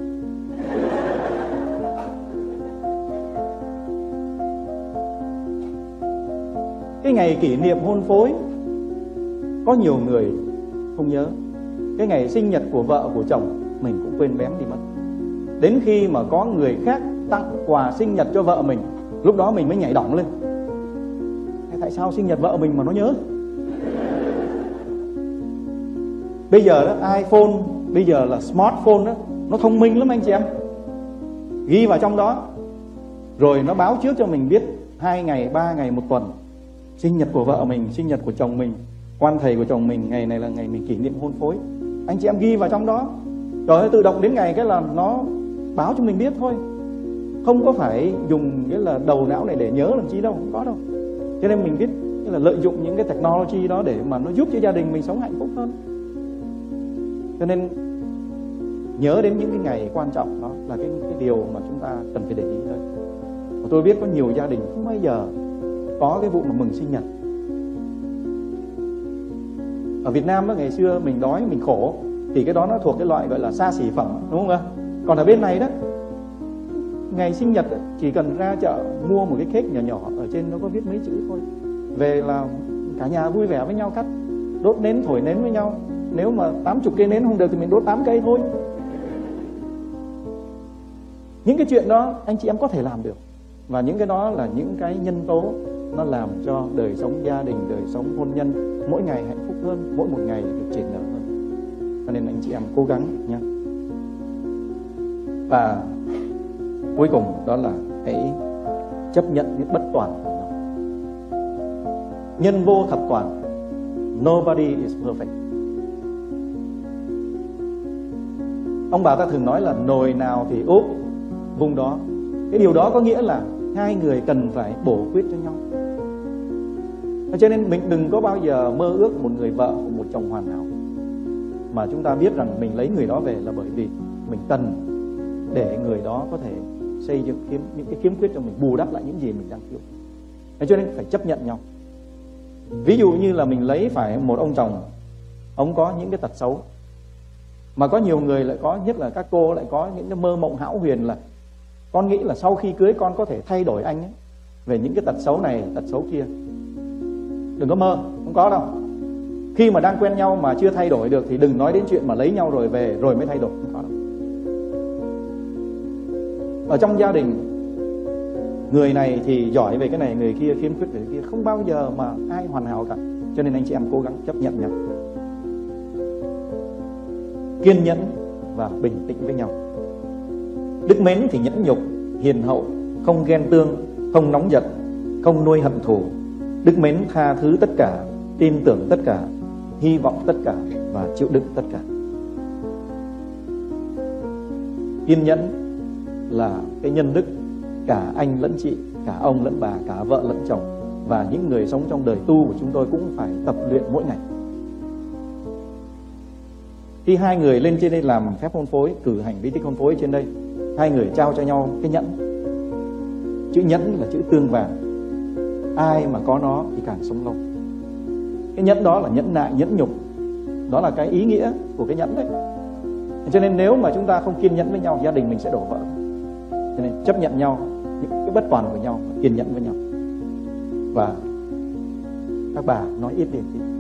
Cái ngày kỷ niệm hôn phối có nhiều người không nhớ. Cái ngày sinh nhật của vợ của chồng mình cũng quên bén đi mất. Đến khi mà có người khác tặng quà sinh nhật cho vợ mình, lúc đó mình mới nhảy đỏng lên. Tại sao sinh nhật vợ mình mà nó nhớ? Bây giờ đó iPhone, bây giờ là smartphone đó, nó thông minh lắm anh chị em. Ghi vào trong đó, rồi nó báo trước cho mình biết 2 ngày, 3 ngày, 1 tuần. Sinh nhật của vợ mình, sinh nhật của chồng mình, quan thầy của chồng mình, ngày này là ngày mình kỷ niệm hôn phối. Anh chị em ghi vào trong đó. Trời ơi, tự động đến ngày cái là nó báo cho mình biết thôi. Không có phải dùng cái là đầu não này để nhớ làm chi đâu, không có đâu. Cho nên mình biết là lợi dụng những cái technology đó để mà nó giúp cho gia đình mình sống hạnh phúc hơn. Cho nên nhớ đến những cái ngày quan trọng đó là cái điều mà chúng ta cần phải để ý thôi. Và tôi biết có nhiều gia đình không bao giờ có cái vụ mà mừng sinh nhật. Ở Việt Nam đó, ngày xưa mình đói mình khổ thì cái đó nó thuộc cái loại gọi là xa xỉ phẩm, đúng không ạ? Còn ở bên này đó, ngày sinh nhật chỉ cần ra chợ mua một cái cake nhỏ nhỏ, ở trên nó có viết mấy chữ thôi, về là cả nhà vui vẻ với nhau, cắt đốt nến thổi nến với nhau. Nếu mà 80 cây nến không được thì mình đốt 8 cây thôi. Những cái chuyện đó anh chị em có thể làm được. Và những cái đó là những cái nhân tố nó làm cho đời sống gia đình, đời sống hôn nhân mỗi ngày hạnh phúc hơn, mỗi một ngày được triển nở hơn. Cho nên anh chị em cố gắng nhé. Và cuối cùng đó là hãy chấp nhận những bất toàn của nhau. Nhân vô thập toàn. Nobody is perfect. Ông bà ta thường nói là nồi nào thì úp vùng đó. Cái điều đó có nghĩa là hai người cần phải bổ khuyết cho nhau. Cho nên mình đừng có bao giờ mơ ước một người vợ của một chồng hoàn hảo, mà chúng ta biết rằng mình lấy người đó về là bởi vì mình cần để người đó có thể xây dựng những cái khiếm khuyết cho mình, bù đắp lại những gì mình đang thiếu. Cho nên phải chấp nhận nhau. Ví dụ như là mình lấy phải một ông chồng, ông có những cái tật xấu, mà có nhiều người lại có, nhất là các cô lại có những cái mơ mộng hão huyền là con nghĩ là sau khi cưới con có thể thay đổi anh ấy về những cái tật xấu này, tật xấu kia. Đừng có mơ, không có đâu. Khi mà đang quen nhau mà chưa thay đổi được thì đừng nói đến chuyện mà lấy nhau rồi về rồi mới thay đổi, không có đâu. Ở trong gia đình, người này thì giỏi về cái này, người kia khiếm khuyết về cái kia, không bao giờ mà ai hoàn hảo cả. Cho nên anh chị em cố gắng chấp nhận nhau, kiên nhẫn và bình tĩnh với nhau. Đức mến thì nhẫn nhục, hiền hậu, không ghen tương, không nóng giận, không nuôi hận thù. Đức mến tha thứ tất cả, tin tưởng tất cả, hy vọng tất cả và chịu đựng tất cả. Kiên nhẫn là cái nhân đức cả anh lẫn chị, cả ông lẫn bà, cả vợ lẫn chồng, và những người sống trong đời tu của chúng tôi cũng phải tập luyện mỗi ngày. Khi hai người lên trên đây làm phép hôn phối, cử hành bí tích hôn phối trên đây, hai người trao cho nhau cái nhẫn. Chữ nhẫn là chữ tương vàng. Ai mà có nó thì càng sống lâu. Cái nhẫn đó là nhẫn nại, nhẫn nhục. Đó là cái ý nghĩa của cái nhẫn đấy. Cho nên nếu mà chúng ta không kiên nhẫn với nhau, gia đình mình sẽ đổ vỡ. Cho nên chấp nhận nhau, những cái bất toàn của nhau, kiên nhẫn với nhau. Và các bà nói ít đi.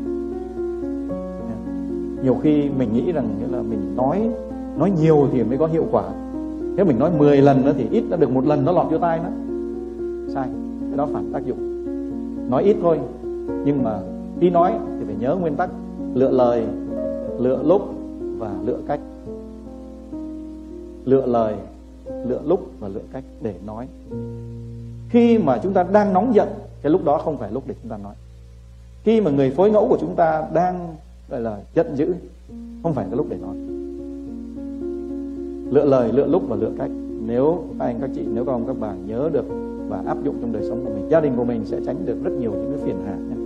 Nhiều khi mình nghĩ rằng là mình nói nhiều thì mới có hiệu quả. Nếu mình nói 10 lần nữa thì ít đã được 1 lần nó lọt vô tai nó. Sai, cái đó phản tác dụng. Nói ít thôi, nhưng mà khi nói thì phải nhớ nguyên tắc lựa lời, lựa lúc và lựa cách. Lựa lời, lựa lúc và lựa cách để nói. Khi mà chúng ta đang nóng giận, cái lúc đó không phải lúc để chúng ta nói. Khi mà người phối ngẫu của chúng ta đang gọi là giận dữ, không phải cái lúc để nói. Lựa lời, lựa lúc và lựa cách. Nếu các anh, các chị, nếu các ông, các bà nhớ được và áp dụng trong đời sống của mình, gia đình của mình sẽ tránh được rất nhiều những cái phiền hà nhé.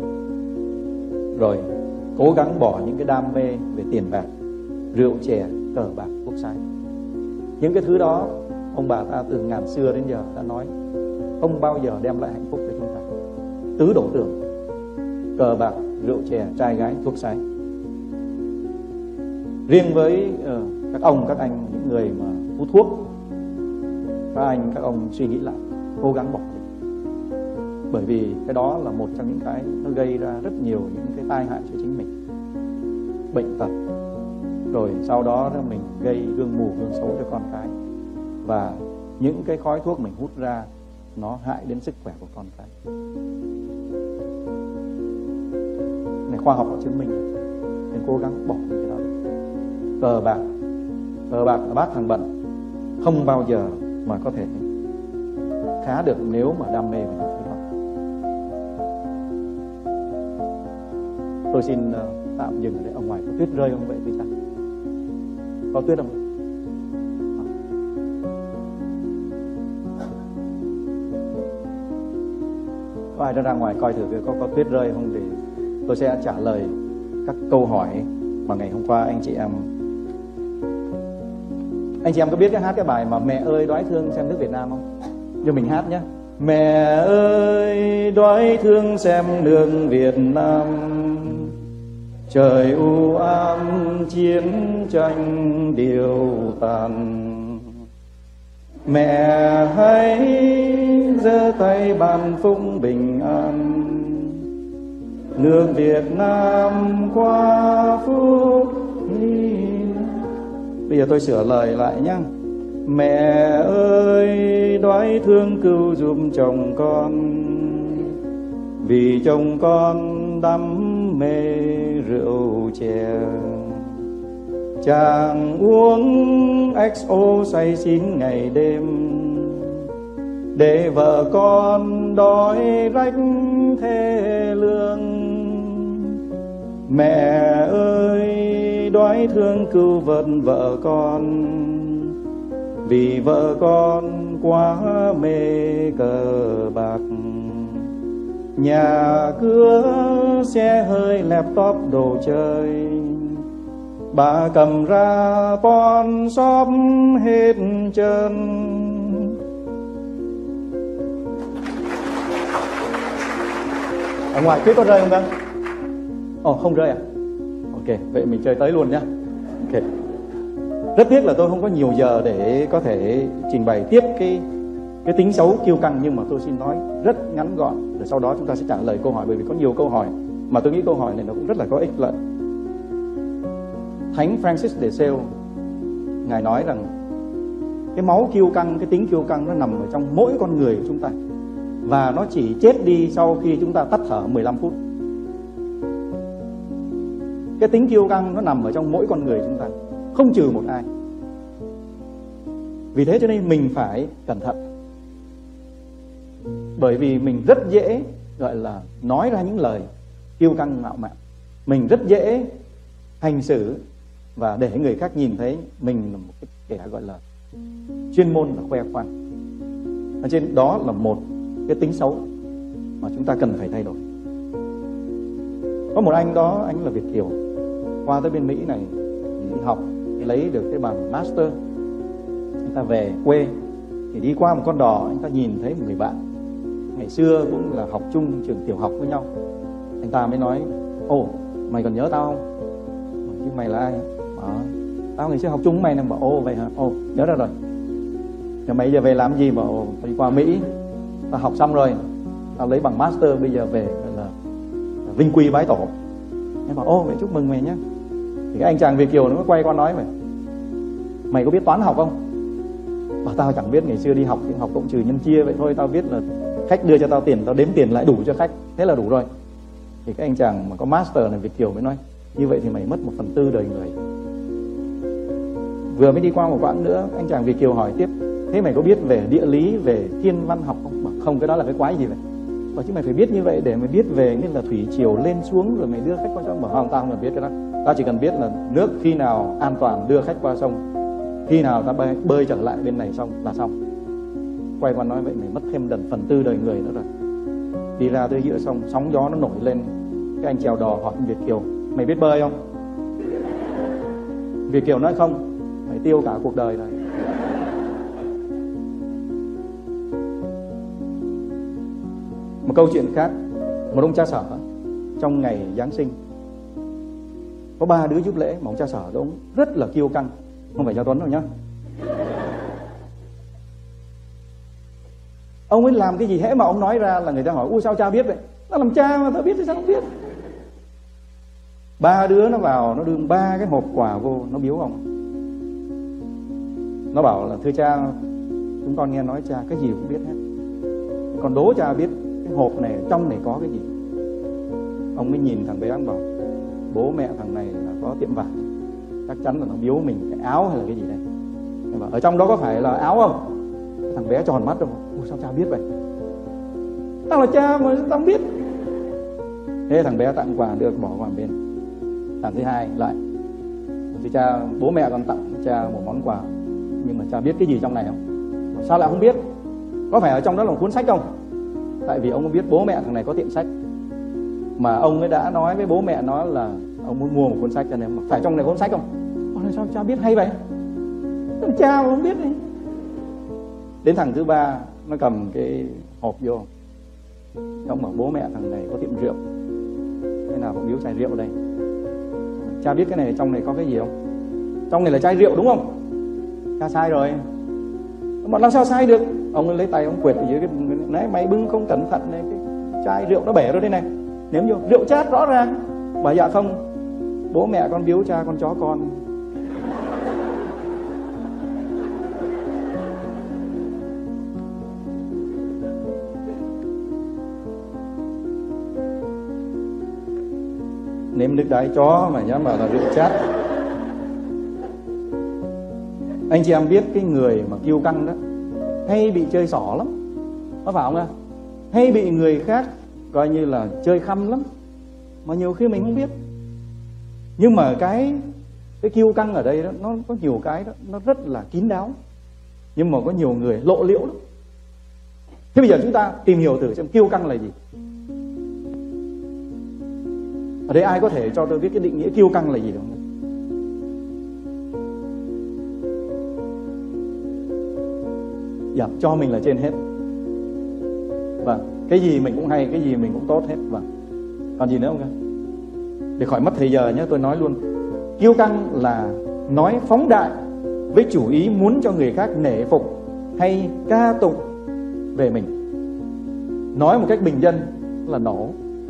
Rồi cố gắng bỏ những cái đam mê về tiền bạc, rượu chè, cờ bạc, thuốc sái. Những cái thứ đó ông bà ta từ ngàn xưa đến giờ đã nói không bao giờ đem lại hạnh phúc cho chúng ta. Tứ đổ tưởng: cờ bạc, rượu chè, trai gái, thuốc sái. Riêng với các ông, các anh, những người mà hút thuốc, các ông suy nghĩ lại, cố gắng bỏ đi. Bởi vì cái đó là một trong những cái nó gây ra rất nhiều những cái tai hại cho chính mình, bệnh tật, rồi sau đó mình gây gương mù, gương xấu cho con cái. Và những cái khói thuốc mình hút ra nó hại đến sức khỏe của con cái. Này, khoa học đã chứng minh, nên cố gắng bỏ cái đó. Cờ bạc là bát thằng bận, không bao giờ mà có thể khá được nếu mà đam mê với những thứ đó. Tôi xin tạm dừng ở đây. Ở ngoài có tuyết rơi không vậy quý ta? Có tuyết không? Có ai ra ngoài coi thử có tuyết rơi không, thì tôi sẽ trả lời các câu hỏi mà ngày hôm qua anh chị em có biết cái bài mà Mẹ ơi đoái thương xem nước Việt Nam không? Cho mình hát nhé. Mẹ ơi đoái thương xem nước Việt Nam, trời u ám chiến tranh điều tàn. Mẹ hãy giơ tay ban phúc bình an, nước Việt Nam qua phúc hy. Bây giờ tôi sửa lời lại nhé. Mẹ ơi đoái thương cứu giúp chồng con, vì chồng con đắm mê rượu chè. Chàng uống XO say xỉn ngày đêm, để vợ con đói rách thê lương. Mẹ ơi đoái thương cứu vớt vợ con, vì vợ con quá mê cờ bạc. Nhà cửa xe hơi laptop đồ chơi, bà cầm ra pon shop hết trơn. Ở ngoài tuyết có rơi không ta? Không rơi à? Ok, vậy mình chơi tới luôn nhá. Ok. Rất tiếc là tôi không có nhiều giờ để có thể trình bày tiếp cái tính xấu kiêu căng, nhưng mà tôi xin nói rất ngắn gọn, rồi sau đó chúng ta sẽ trả lời câu hỏi, bởi vì có nhiều câu hỏi mà tôi nghĩ câu hỏi này nó cũng rất là có ích lợi. Thánh Francis de Sales, ngài nói rằng cái máu kiêu căng, cái tính kiêu căng nó nằm ở trong mỗi con người của chúng ta, và nó chỉ chết đi sau khi chúng ta tắt thở 15 phút. Cái tính kiêu căng nó nằm ở trong mỗi con người chúng ta, không trừ một ai. Vì thế cho nên mình phải cẩn thận, bởi vì mình rất dễ gọi là nói ra những lời kiêu căng ngạo mạn. Mình rất dễ hành xử và để người khác nhìn thấy mình là một cái kẻ gọi là chuyên môn là khoe khoang. Ở trên đó là một cái tính xấu mà chúng ta cần phải thay đổi. Có một anh đó, anh là Việt kiều, qua tới bên Mỹ này đi học, lấy được cái bằng master. Anh ta về quê thì đi qua một con đò, anh ta nhìn thấy một người bạn ngày xưa cũng là học chung trường tiểu học với nhau. Anh ta mới nói: ồ, mày còn nhớ tao không? Chứ mày là ai? Tao ngày xưa học chung với mày nè. Bảo ồ vậy hả? Ồ, nhớ ra rồi. Giờ mày giờ về làm gì? Bảo tao đi qua Mỹ, tao học xong rồi, tao lấy bằng master, bây giờ về là vinh quy bái tổ. Em bảo ồ vậy chúc mừng mày nhé. Thì cái anh chàng Việt kiều nó quay qua nói: mày có biết toán học không? Bảo tao chẳng biết, ngày xưa đi học thì học cộng trừ nhân chia vậy thôi. Tao biết là khách đưa cho tao tiền, tao đếm tiền lại đủ cho khách, thế là đủ rồi. Thì cái anh chàng mà có master này Việt kiều mới nói: như vậy thì mày mất 1/4 đời người. Vừa mới đi qua một quãng nữa, anh chàng Việt kiều hỏi tiếp: thế mày có biết về địa lý, về thiên văn học không? Bảo không, cái đó là cái quái gì vậy? Bảo chứ mày phải biết như vậy để mày biết về nên là thủy triều lên xuống rồi mày đưa khách qua sông. Bảo không, tao không cần biết cái đó. Tao chỉ cần biết là nước khi nào an toàn đưa khách qua sông, khi nào ta bơi trở lại bên này xong là xong. Quay qua nói: vậy mày mất thêm 1/4 đời người nữa rồi. Đi ra tới giữa sông, sóng gió nó nổi lên. Cái anh chèo đò hỏi Việt kiều: mày biết bơi không? Việt kiều nói: không. tiêu cả cuộc đời này. Một câu chuyện khác, một ông cha sở trong ngày Giáng sinh có 3 đứa giúp lễ, mà ông cha sở đó ông rất là kiêu căng, không phải cha Tuấn đâu nhá. Ông ấy làm cái gì hễ mà ông nói ra là người ta hỏi: ui sao cha biết vậy? Nó làm cha mà, tao biết thì sao không biết? 3 đứa nó vào, nó đưa 3 cái hộp quà vô, nó biếu ông. Nó bảo là: thưa cha, chúng con nghe nói cha cái gì cũng biết hết, con đố cha biết cái hộp này trong này có cái gì. Ông mới nhìn thằng bé, ông bảo: bố mẹ thằng này là có tiệm vải, chắc chắn là nó biếu mình cái áo hay là cái gì đây. Em bảo: ở trong đó có phải là áo không? Thằng bé tròn mắt rồi: ủa sao cha biết vậy? Tao là cha mà tao không biết. Thế thằng bé tặng quà được bỏ qua bên. Thằng thứ hai lại: thì cha, bố mẹ con tặng cha một món quà, nhưng mà cha biết cái gì trong này không? Sao lại không biết? Có phải ở trong đó là một cuốn sách không? Tại vì ông có biết bố mẹ thằng này có tiệm sách, mà ông ấy đã nói với bố mẹ nó là ông muốn mua một cuốn sách cho nên phải trong này cuốn sách không? Ôi, sao cha biết hay vậy? Cha mà không biết đi. Đến thằng thứ ba nó cầm cái hộp vô, ông bảo: bố mẹ thằng này có tiệm rượu, thế nào cũng biếu chai rượu đây. Cha biết cái này trong này có cái gì không? Trong này là chai rượu đúng không? Cha sai rồi. Mà làm sao sai được? Ông ấy lấy tay ông quệt ở dưới cái nãy mày bưng không cẩn thận này, cái chai rượu nó bể rồi đây này, nếm vô rượu chát rõ ràng. Bà: dạ không, bố mẹ con biếu cha con chó con. Nếm nước đái chó mà dám bảo là rượu chát. Anh chị em biết cái người mà kiêu căng đó hay bị chơi xỏ lắm, có phải không ạ? Hay bị người khác coi như là chơi khăm lắm, mà nhiều khi mình không biết. Nhưng mà cái kiêu căng ở đây đó, nó có nhiều cái đó nó rất là kín đáo, nhưng mà có nhiều người lộ liễu lắm. Thế bây giờ chúng ta tìm hiểu thử xem kiêu căng là gì. Ở đây ai có thể cho tôi biết cái định nghĩa kiêu căng là gì không? Dạ, cho mình là trên hết. Vâng, cái gì mình cũng hay, cái gì mình cũng tốt hết. Vâng, còn gì nữa không? Để khỏi mất thời giờ nhé, tôi nói luôn. Kiêu căng là nói phóng đại với chủ ý muốn cho người khác nể phục hay ca tụng về mình. Nói một cách bình dân là nổ.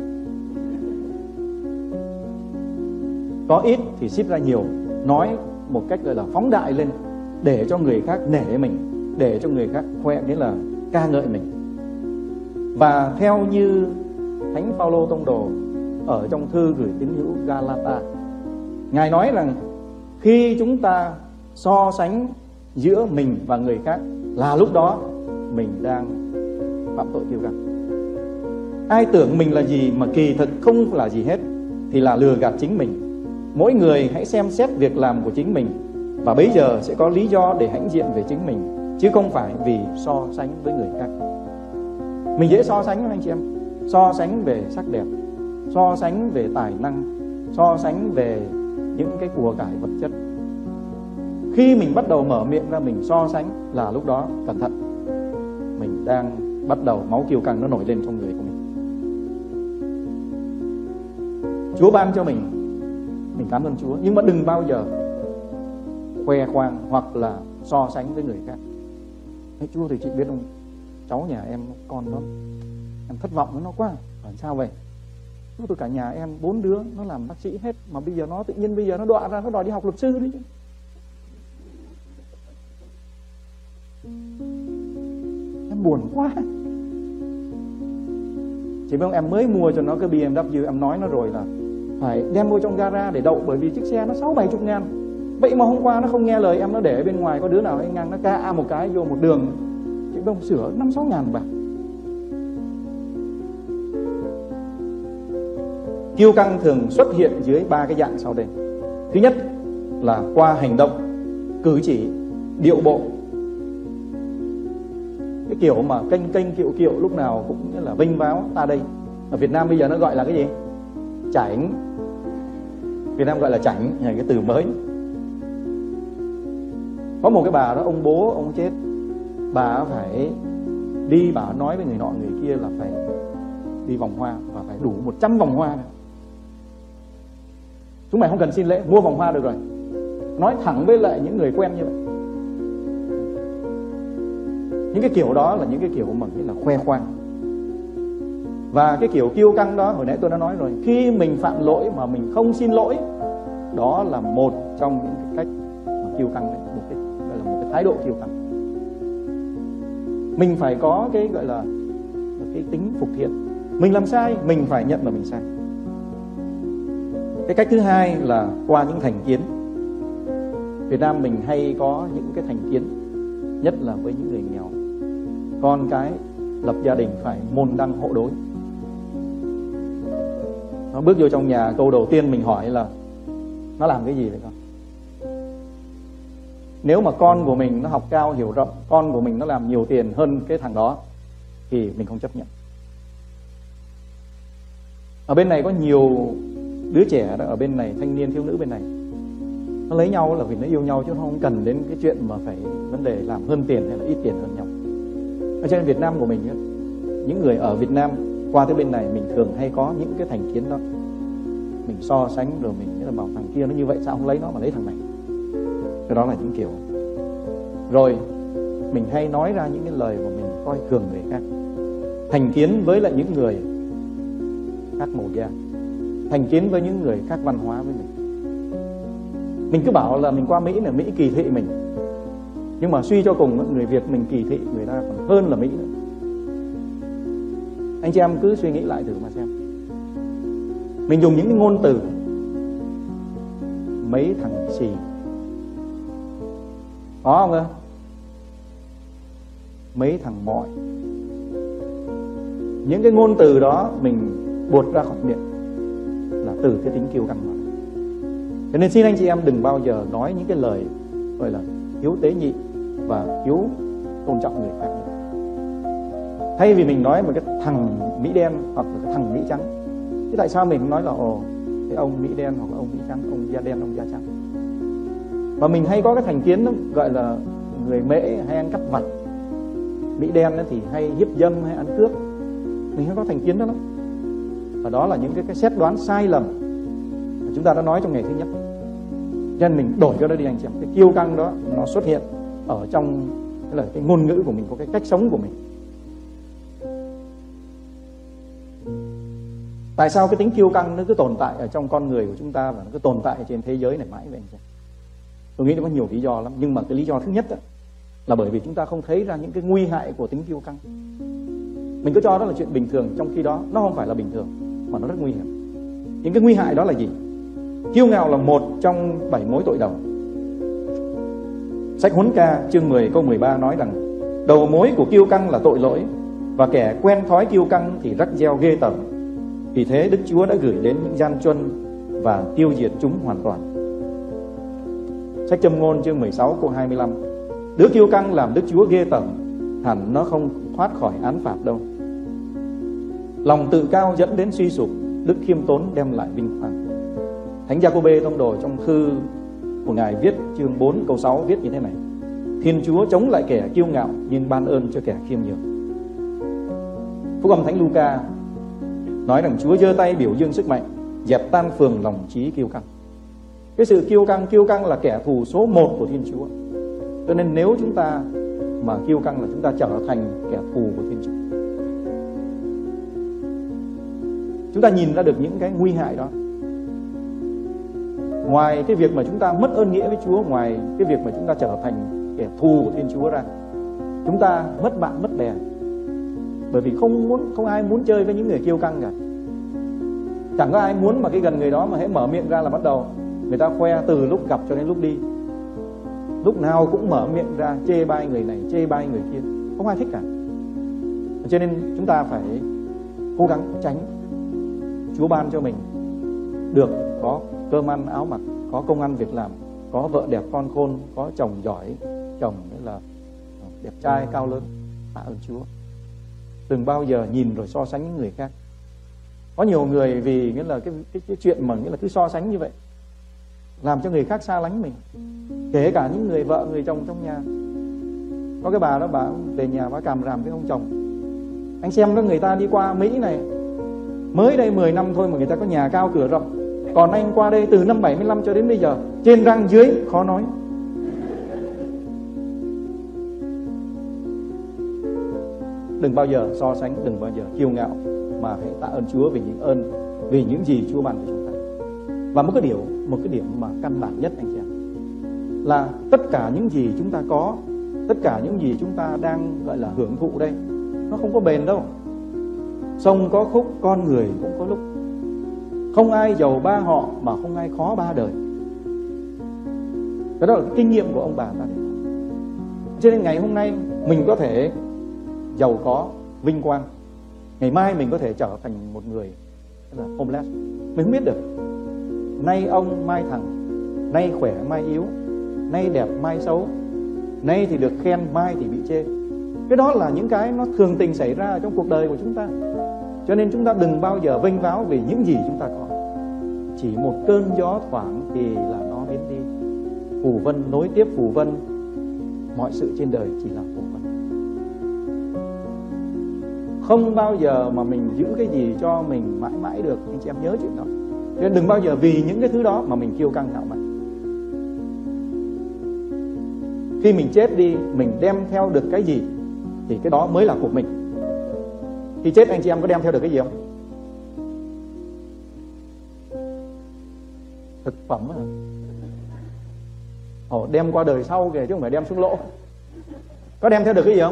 Có ít thì ship ra nhiều. Nói một cách gọi là phóng đại lên để cho người khác nể mình, để cho người khác khoe, nghĩa là ca ngợi mình. Và theo như Thánh Phaolô Tông Đồ ở trong thư gửi tín hữu Galata, Ngài nói rằng khi chúng ta so sánh giữa mình và người khác là lúc đó mình đang phạm tội kiêu căng. Ai tưởng mình là gì mà kỳ thực không là gì hết thì là lừa gạt chính mình. Mỗi người hãy xem xét việc làm của chính mình, và bấy giờ sẽ có lý do để hãnh diện về chính mình, chứ không phải vì so sánh với người khác. Mình dễ so sánh anh chị em. So sánh về sắc đẹp, so sánh về tài năng, so sánh về những cái của cải vật chất. Khi mình bắt đầu mở miệng ra mình so sánh là lúc đó cẩn thận, mình đang bắt đầu máu kiêu căng nó nổi lên trong người của mình. Chúa ban cho mình cảm ơn Chúa, nhưng mà đừng bao giờ khoe khoang hoặc là so sánh với người khác. Thế Chúa thì chị biết không, cháu nhà em con nó, em thất vọng với nó quá. Làm sao vậy? Chúa, tôi cả nhà em 4 đứa nó làm bác sĩ hết, mà bây giờ nó tự nhiên bây giờ nó đọa ra, nó đòi đi học luật sư đi. Em buồn quá. Chỉ biết không, em mới mua cho nó cái BMW, em nói nó rồi là phải đem vô trong gara để đậu, bởi vì chiếc xe nó 60-70 ngàn. Vậy mà hôm qua nó không nghe lời em, nó để ở bên ngoài, có đứa nào anh ngang nó ca một cái vô một đường, chị biết không, sửa 5-6 ngàn bạc. Kiêu căng thường xuất hiện dưới 3 cái dạng sau đây. Thứ nhất là qua hành động, cử chỉ, điệu bộ. Cái kiểu mà kênh kiệu lúc nào cũng như là vênh váo ta đây. Ở Việt Nam bây giờ nó gọi là cái gì? Chảnh. Việt Nam gọi là chảnh, cái từ mới. Có một cái bà đó, ông bố ông chết, bà phải đi, bà nói với người nọ người kia là phải đi vòng hoa và phải đủ 100 vòng hoa. Chúng mày không cần xin lễ, mua vòng hoa được rồi. Nói thẳng với lại những người quen như vậy. Những cái kiểu đó là những cái kiểu mà nghĩa là khoe khoang. Và cái kiểu kiêu căng đó, hồi nãy tôi đã nói rồi, khi mình phạm lỗi mà mình không xin lỗi, đó là một trong những cái cách mà kiêu căng đấy, gọi là một cái thái độ kiêu căng. Mình phải có cái gọi là cái tính phục thiện. Mình làm sai, mình phải nhận là mình sai. Cái cách thứ hai là qua những thành kiến. Việt Nam mình hay có những cái thành kiến, nhất là với những người nghèo. Con cái lập gia đình phải môn đăng hộ đối. Nó bước vô trong nhà, câu đầu tiên mình hỏi là nó làm cái gì vậy con? Nếu mà con của mình nó học cao hiểu rộng, con của mình nó làm nhiều tiền hơn cái thằng đó, thì mình không chấp nhận. Ở bên này có nhiều đứa trẻ đó, ở bên này thanh niên thiếu nữ bên này, nó lấy nhau là vì nó yêu nhau, chứ nó không cần đến cái chuyện mà phải vấn đề làm hơn tiền hay là ít tiền hơn nhau. Ở trên Việt Nam của mình, những người ở Việt Nam qua tới bên này, mình thường hay có những cái thành kiến đó. Mình so sánh rồi mình là bảo thằng kia nó như vậy, sao không lấy nó mà lấy thằng này. Cái đó là những kiểu. Rồi mình hay nói ra những cái lời mà mình coi thường người khác. Thành kiến với lại những người khác màu da, thành kiến với những người khác văn hóa với mình. Mình cứ bảo là mình qua Mỹ là Mỹ kỳ thị mình, nhưng mà suy cho cùng người Việt mình kỳ thị người ta còn hơn là Mỹ nữa. Anh chị em cứ suy nghĩ lại thử mà xem. Mình dùng những cái ngôn từ mấy thằng xì, có không ơ? Mấy thằng mọi. Những cái ngôn từ đó mình buột ra khỏi miệng là từ cái tính kiêu căng mà. Cho nên xin anh chị em đừng bao giờ nói những cái lời gọi là thiếu tế nhị và thiếu tôn trọng người khác. Thay vì mình nói một cái thằng Mỹ đen hoặc là cái thằng Mỹ trắng, thế tại sao mình không nói là cái ông Mỹ đen hoặc là ông Mỹ trắng, ông da đen, ông da trắng? Và mình hay có cái thành kiến đó, gọi là người Mễ hay ăn cắp vặt, Mỹ đen thì hay hiếp dâm hay ăn cướp. Mình hay có thành kiến đó lắm. Và đó là những cái xét đoán sai lầm mà chúng ta đã nói trong ngày thứ nhất. Cho nên mình đổi cái đó đi anh chị em. Cái kiêu căng đó nó xuất hiện ở trong cái ngôn ngữ của mình, có cái cách sống của mình. Tại sao cái tính kiêu căng nó cứ tồn tại ở trong con người của chúng ta và nó cứ tồn tại trên thế giới này mãi vậy anh chị? Tôi nghĩ nó có nhiều lý do lắm, nhưng mà cái lý do thứ nhất là bởi vì chúng ta không thấy ra những cái nguy hại của tính kiêu căng. Mình cứ cho đó là chuyện bình thường, trong khi đó nó không phải là bình thường mà nó rất nguy hiểm. Những cái nguy hại đó là gì? Kiêu ngạo là một trong 7 mối tội đầu. Sách Huấn Ca chương 10 câu 13 nói rằng đầu mối của kiêu căng là tội lỗi, và kẻ quen thói kiêu căng thì rắc gieo ghê tởm. Vì thế Đức Chúa đã gửi đến những gian truân và tiêu diệt chúng hoàn toàn. Sách Châm Ngôn chương 16 câu 25: đứa kiêu căng làm Đức Chúa ghê tởm, hẳn nó không thoát khỏi án phạt đâu. Lòng tự cao dẫn đến suy sụp, đức khiêm tốn đem lại vinh quang. Thánh Giacôbê tông đồ trong thư của Ngài viết chương 4 câu 6 viết như thế này: Thiên Chúa chống lại kẻ kiêu ngạo, nhưng ban ơn cho kẻ khiêm nhường. Phúc âm Thánh Luca nói rằng Chúa giơ tay biểu dương sức mạnh, dẹp tan phường lòng trí kiêu căng. Cái sự kiêu căng là kẻ thù số 1 của Thiên Chúa. Cho nên nếu chúng ta mà kiêu căng là chúng ta trở thành kẻ thù của Thiên Chúa. Chúng ta nhìn ra được những cái nguy hại đó. Ngoài cái việc mà chúng ta mất ơn nghĩa với Chúa, ngoài cái việc mà chúng ta trở thành kẻ thù của Thiên Chúa ra, chúng ta mất bạn mất bè. Bởi vì không ai muốn chơi với những người kiêu căng cả. Chẳng có ai muốn mà cái gần người đó mà hễ mở miệng ra là bắt đầu người ta khoe từ lúc gặp cho đến lúc đi. Lúc nào cũng mở miệng ra chê bai người này, chê bai người kia. Không ai thích cả. Cho nên chúng ta phải cố gắng tránh. Chúa ban cho mình được có cơm ăn áo mặc, có công ăn việc làm, có vợ đẹp con khôn, có chồng giỏi, chồng là đẹp trai cao lớn. Tạ ơn Chúa. Đừng bao giờ nhìn rồi so sánh những người khác. Có nhiều người vì nghĩa là cái chuyện mà nghĩa là cứ so sánh như vậy, làm cho người khác xa lánh mình. Kể cả những người vợ, người chồng trong nhà. Có cái bà đó, bà về nhà bà càm ràm với ông chồng. Anh xem đó, người ta đi qua Mỹ này mới đây 10 năm thôi mà người ta có nhà cao cửa rộng. Còn anh qua đây từ năm 75 cho đến bây giờ, trên răng dưới khó nói. Đừng bao giờ so sánh, đừng bao giờ kiêu ngạo, mà hãy tạ ơn Chúa vì những gì Chúa ban cho chúng ta. Và một cái điểm mà căn bản nhất anh chị em, là tất cả những gì chúng ta có, tất cả những gì chúng ta đang gọi là hưởng thụ đây, nó không có bền đâu. Sông có khúc, con người cũng có lúc. Không ai giàu ba họ mà không ai khó ba đời. Cái đó là cái kinh nghiệm của ông bà ta đấy. Cho nên ngày hôm nay mình có thể giàu có, vinh quang, ngày mai mình có thể trở thành một người là homeless. Mình không biết được. Nay ông mai thẳng, nay khỏe mai yếu, nay đẹp mai xấu, nay thì được khen mai thì bị chê. Cái đó là những cái nó thường tình xảy ra trong cuộc đời của chúng ta. Cho nên chúng ta đừng bao giờ vênh váo vì những gì chúng ta có. Chỉ một cơn gió thoảng thì là nó biến đi. Phù vân nối tiếp phù vân. Mọi sự trên đời chỉ là phù vân. Không bao giờ mà mình giữ cái gì cho mình mãi mãi được. Anh chị em nhớ chuyện đó. Nên đừng bao giờ vì những cái thứ đó mà mình kiêu căng ngạo mạn. Khi mình chết đi, mình đem theo được cái gì thì cái đó mới là của mình. Khi chết anh chị em có đem theo được cái gì không? Thực phẩm à? Đem qua đời sau kìa chứ không phải đem xuống lỗ. Có đem theo được cái gì không?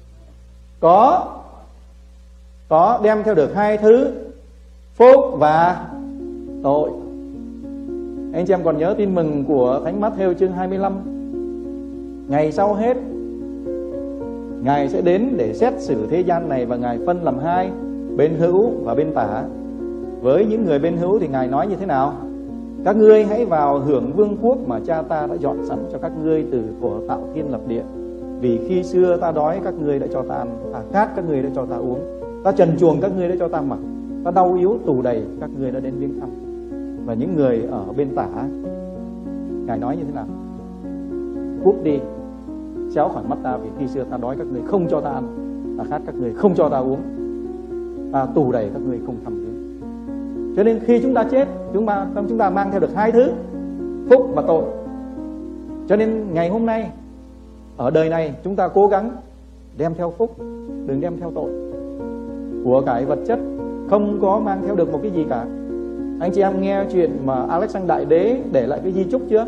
Có đem theo được hai thứ: phúc và tội. Anh chị em còn nhớ tin mừng của Thánh Mát-thêu chương 25. Ngày sau hết, Ngài sẽ đến để xét xử thế gian này, và Ngài phân làm hai, bên hữu và bên tả. Với những người bên hữu thì Ngài nói như thế nào? Các ngươi hãy vào hưởng vương quốc mà Cha ta đã dọn sẵn cho các ngươi từ thuở tạo thiên lập địa. Vì khi xưa ta đói các ngươi đã cho ta ăn, ta khát các ngươi đã cho ta uống, ta trần truồng các ngươi đã cho ta mặc, ta đau yếu tù đầy các ngươi đã đến viếng thăm. Và những người ở bên tả, Ngài nói như thế nào? Cút đi, xéo khỏi mắt ta, vì khi xưa ta đói các ngươi không cho ta ăn, ta khát các ngươi không cho ta uống, ta tù đầy các ngươi không thăm viếng. Cho nên khi chúng ta chết, chúng ta mang theo được hai thứ: phúc và tội. Cho nên ngày hôm nay ở đời này chúng ta cố gắng đem theo phúc, đừng đem theo tội. Của cải vật chất không có mang theo được một cái gì cả. Anh chị em nghe chuyện mà Alexander Đại Đế để lại cái di chúc chưa?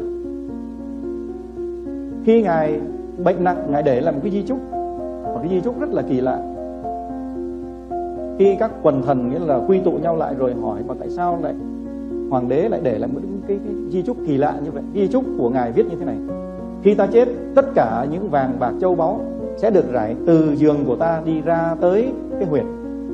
Khi Ngài bệnh nặng, Ngài để lại một cái di chúc. Một cái di chúc rất là kỳ lạ. Khi các quần thần nghĩa là quy tụ nhau lại rồi hỏi mà tại sao lại hoàng đế lại để lại một cái di chúc kỳ lạ như vậy. Di chúc của Ngài viết như thế này: khi ta chết, tất cả những vàng bạc châu báu sẽ được rải từ giường của ta đi ra tới cái huyệt.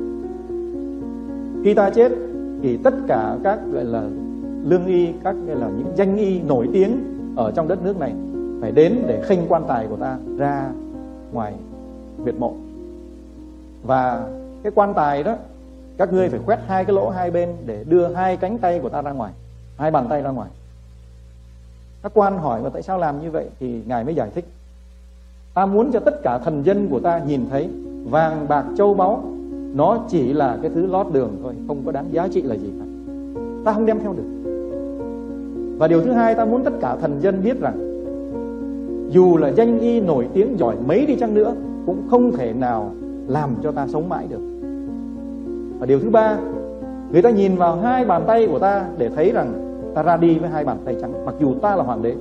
Khi ta chết thì tất cả các gọi là lương y, các gọi là những danh y nổi tiếng ở trong đất nước này phải đến để khênh quan tài của ta ra ngoài huyệt mộ. Và cái quan tài đó, các ngươi phải khoét hai cái lỗ hai bên để đưa hai cánh tay của ta ra ngoài, hai bàn tay ra ngoài. Các quan hỏi mà tại sao làm như vậy thì Ngài mới giải thích: ta muốn cho tất cả thần dân của ta nhìn thấy vàng bạc châu báu nó chỉ là cái thứ lót đường thôi, không có đáng giá trị là gì cả. Ta không đem theo được. Và điều thứ hai, ta muốn tất cả thần dân biết rằng dù là danh y nổi tiếng giỏi mấy đi chăng nữa cũng không thể nào làm cho ta sống mãi được. Và điều thứ ba, người ta nhìn vào hai bàn tay của ta để thấy rằng ta ra đi với hai bàn tay trắng, mặc dù ta là hoàng đế.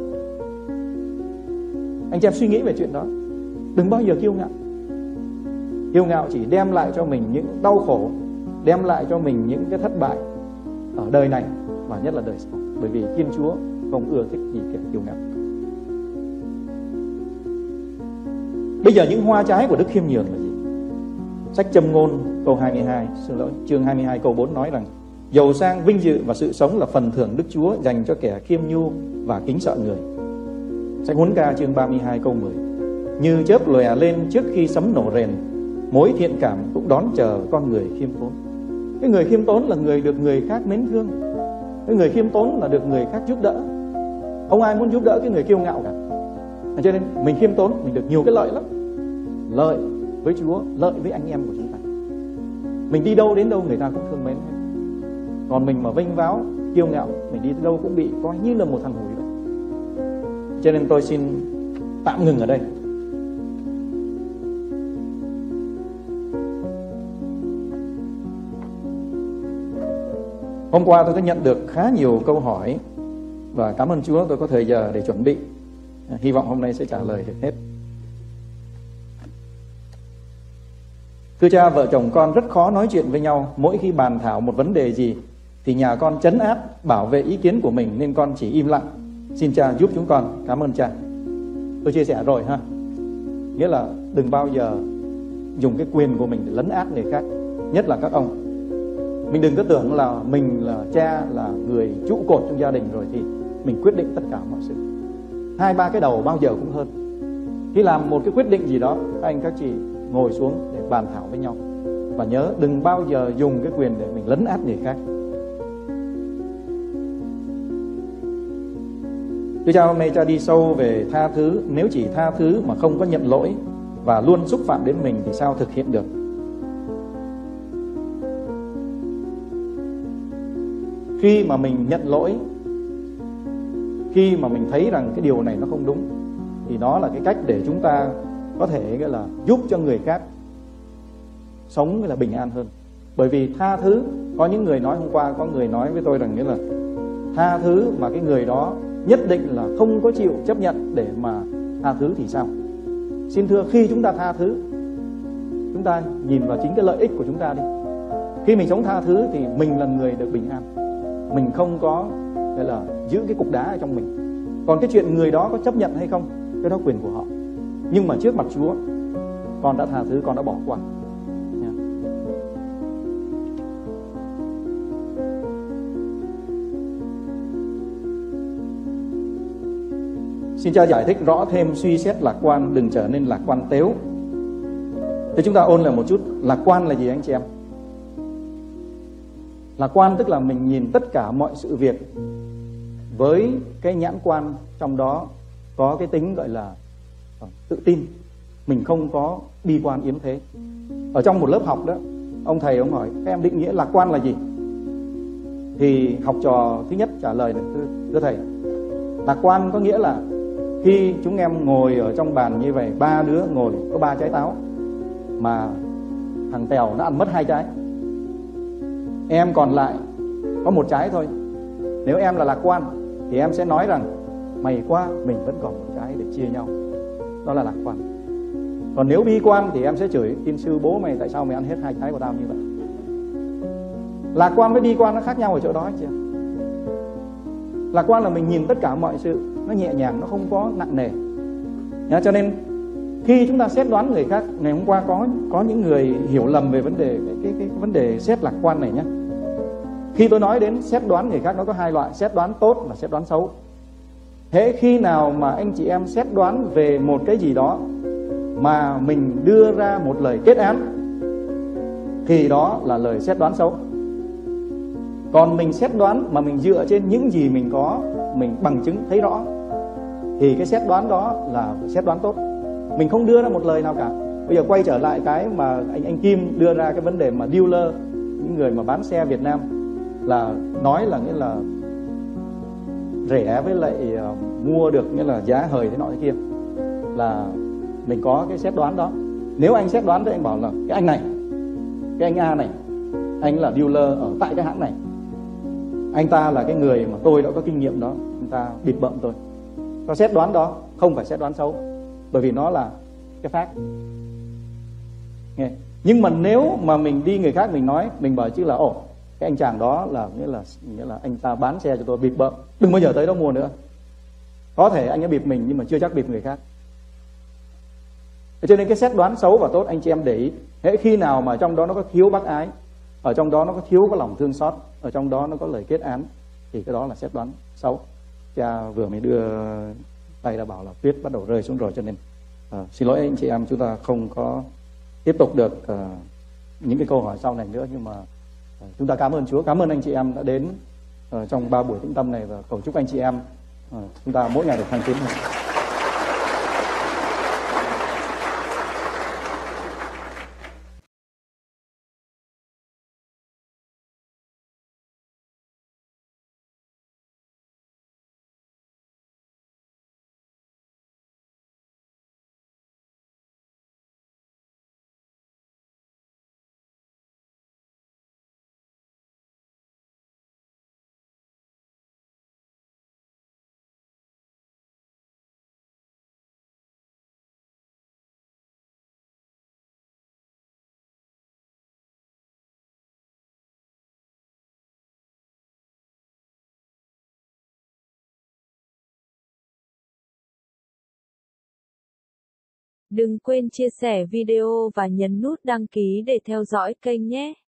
Anh chị em suy nghĩ về chuyện đó. Đừng bao giờ kiêu ngạo. Kiêu ngạo chỉ đem lại cho mình những đau khổ, đem lại cho mình những cái thất bại ở đời này và nhất là đời sau. Bởi vì Thiên Chúa không ưa thích gì kẻ kiêu ngạo. Bây giờ những hoa trái của đức khiêm nhường là gì? Sách Châm ngôn câu 22, chương 22 câu 4 nói rằng: giàu sang, vinh dự và sự sống là phần thưởng Đức Chúa dành cho kẻ khiêm nhu và kính sợ người. Sách Huấn Ca chương 32 câu 10: như chớp lòe lên trước khi sấm nổ rền, mối thiện cảm cũng đón chờ con người khiêm tốn. Cái người khiêm tốn là người được người khác mến thương. Cái người khiêm tốn là được người khác giúp đỡ. Không ai muốn giúp đỡ cái người kiêu ngạo cả. Cho nên mình khiêm tốn, mình được nhiều cái lợi lắm. Lợi với Chúa, lợi với anh em của chúng ta. Mình đi đâu đến đâu người ta cũng thương mến hết. Còn mình mà vênh váo, kiêu ngạo, mình đi đâu cũng bị coi như là một thằng hủi vậy. Cho nên tôi xin tạm ngừng ở đây. Hôm qua tôi đã nhận được khá nhiều câu hỏi và cảm ơn Chúa tôi có thời giờ để chuẩn bị. Hy vọng hôm nay sẽ trả lời được hết. Thưa cha, vợ chồng con rất khó nói chuyện với nhau. Mỗi khi bàn thảo một vấn đề gì thì nhà con trấn áp, bảo vệ ý kiến của mình, nên con chỉ im lặng. Xin cha giúp chúng con. Cảm ơn cha. Tôi chia sẻ rồi ha. Nghĩa là đừng bao giờ dùng cái quyền của mình để lấn át người khác, nhất là các ông. Mình đừng có tưởng là mình là cha, là người trụ cột trong gia đình rồi thì mình quyết định tất cả mọi sự. 2-3 cái đầu bao giờ cũng hơn. Khi làm một cái quyết định gì đó, các anh các chị ngồi xuống để bàn thảo với nhau. Và nhớ đừng bao giờ dùng cái quyền để mình lấn át người khác. Thưa cha, hôm nay cha đi sâu về tha thứ. Nếu chỉ tha thứ mà không có nhận lỗi và luôn xúc phạm đến mình thì sao thực hiện được? Khi mà mình nhận lỗi, khi mà mình thấy rằng cái điều này nó không đúng, thì đó là cái cách để chúng ta có thể gọi là giúp cho người khác sống là bình an hơn. Bởi vì tha thứ, có những người nói hôm qua, có người nói với tôi rằng nghĩa là tha thứ mà cái người đó nhất định là không có chịu chấp nhận để mà tha thứ thì sao? Xin thưa, khi chúng ta tha thứ, chúng ta nhìn vào chính cái lợi ích của chúng ta đi. Khi mình sống tha thứ thì mình là người được bình an. Mình không có gọi là giữ cái cục đá ở trong mình. Còn cái chuyện người đó có chấp nhận hay không, cái đó quyền của họ. Nhưng mà trước mặt Chúa, con đã tha thứ, con đã bỏ qua. Xin cha giải thích rõ thêm suy xét lạc quan, đừng trở nên lạc quan tếu. Thế chúng ta ôn lại một chút, lạc quan là gì anh chị em? Lạc quan tức là mình nhìn tất cả mọi sự việc với cái nhãn quan trong đó có cái tính gọi là tự tin. Mình không có bi quan yếm thế. Ở trong một lớp học đó, ông thầy ông hỏi các em định nghĩa lạc quan là gì? Thì học trò thứ nhất trả lời là thưa thầy, lạc quan có nghĩa là khi chúng em ngồi ở trong bàn như vậy, 3 đứa ngồi có 3 trái táo, mà thằng Tèo nó ăn mất 2 trái, em còn lại có 1 trái thôi. Nếu em là lạc quan thì em sẽ nói rằng mày quá, mình vẫn còn 1 trái để chia nhau. Đó là lạc quan. Còn nếu bi quan thì em sẽ chửi tin sư bố mày, tại sao mày ăn hết 2 trái của tao như vậy. Lạc quan với bi quan nó khác nhau ở chỗ đó chị. Lạc quan là mình nhìn tất cả mọi sự nó nhẹ nhàng, nó không có nặng nề. Cho nên khi chúng ta xét đoán người khác, ngày hôm qua có những người hiểu lầm về vấn đề cái vấn đề xét lạc quan này nhé. Khi tôi nói đến xét đoán người khác, nó có 2 loại, xét đoán tốt và xét đoán xấu. Thế khi nào mà anh chị em xét đoán về một cái gì đó mà mình đưa ra một lời kết án thì đó là lời xét đoán xấu. Còn mình xét đoán mà mình dựa trên những gì mình có, mình bằng chứng thấy rõ, thì cái xét đoán đó là xét đoán tốt. Mình không đưa ra một lời nào cả. Bây giờ quay trở lại cái mà anh Kim đưa ra cái vấn đề mà dealer, những người mà bán xe Việt Nam, là nói là nghĩa là rẻ với lại mua được nghĩa là giá hời thế nọ thế kia, là mình có cái xét đoán đó. Nếu anh xét đoán thì anh bảo là cái anh này, cái anh A này, anh là dealer ở tại cái hãng này, anh ta là cái người mà tôi đã có kinh nghiệm đó, anh ta bịp bợm tôi. Có xét đoán đó không phải xét đoán xấu, bởi vì nó là cái fact. Nghe. Nhưng mà nếu mà mình đi người khác mình nói, mình bảo chứ là cái anh chàng đó là nghĩa là anh ta bán xe cho tôi bịp bợm, đừng bao giờ tới đó mua nữa. Có thể anh ấy bịp mình nhưng mà chưa chắc bịp người khác. Cho nên cái xét đoán xấu và tốt anh chị em để ý. Hễ khi nào mà trong đó nó có thiếu bác ái, ở trong đó nó có thiếu có lòng thương xót, ở trong đó nó có lời kết án, thì cái đó là xét đoán xấu. Cha vừa mới đưa tay đã bảo là tuyết bắt đầu rơi xuống rồi, cho nên xin lỗi anh chị em, chúng ta không có tiếp tục được những cái câu hỏi sau này nữa. Nhưng mà chúng ta cảm ơn Chúa, cảm ơn anh chị em đã đến trong 3 buổi tĩnh tâm này, và cầu chúc anh chị em chúng ta mỗi ngày được thăng tiến hơn. Đừng quên chia sẻ video và nhấn nút đăng ký để theo dõi kênh nhé.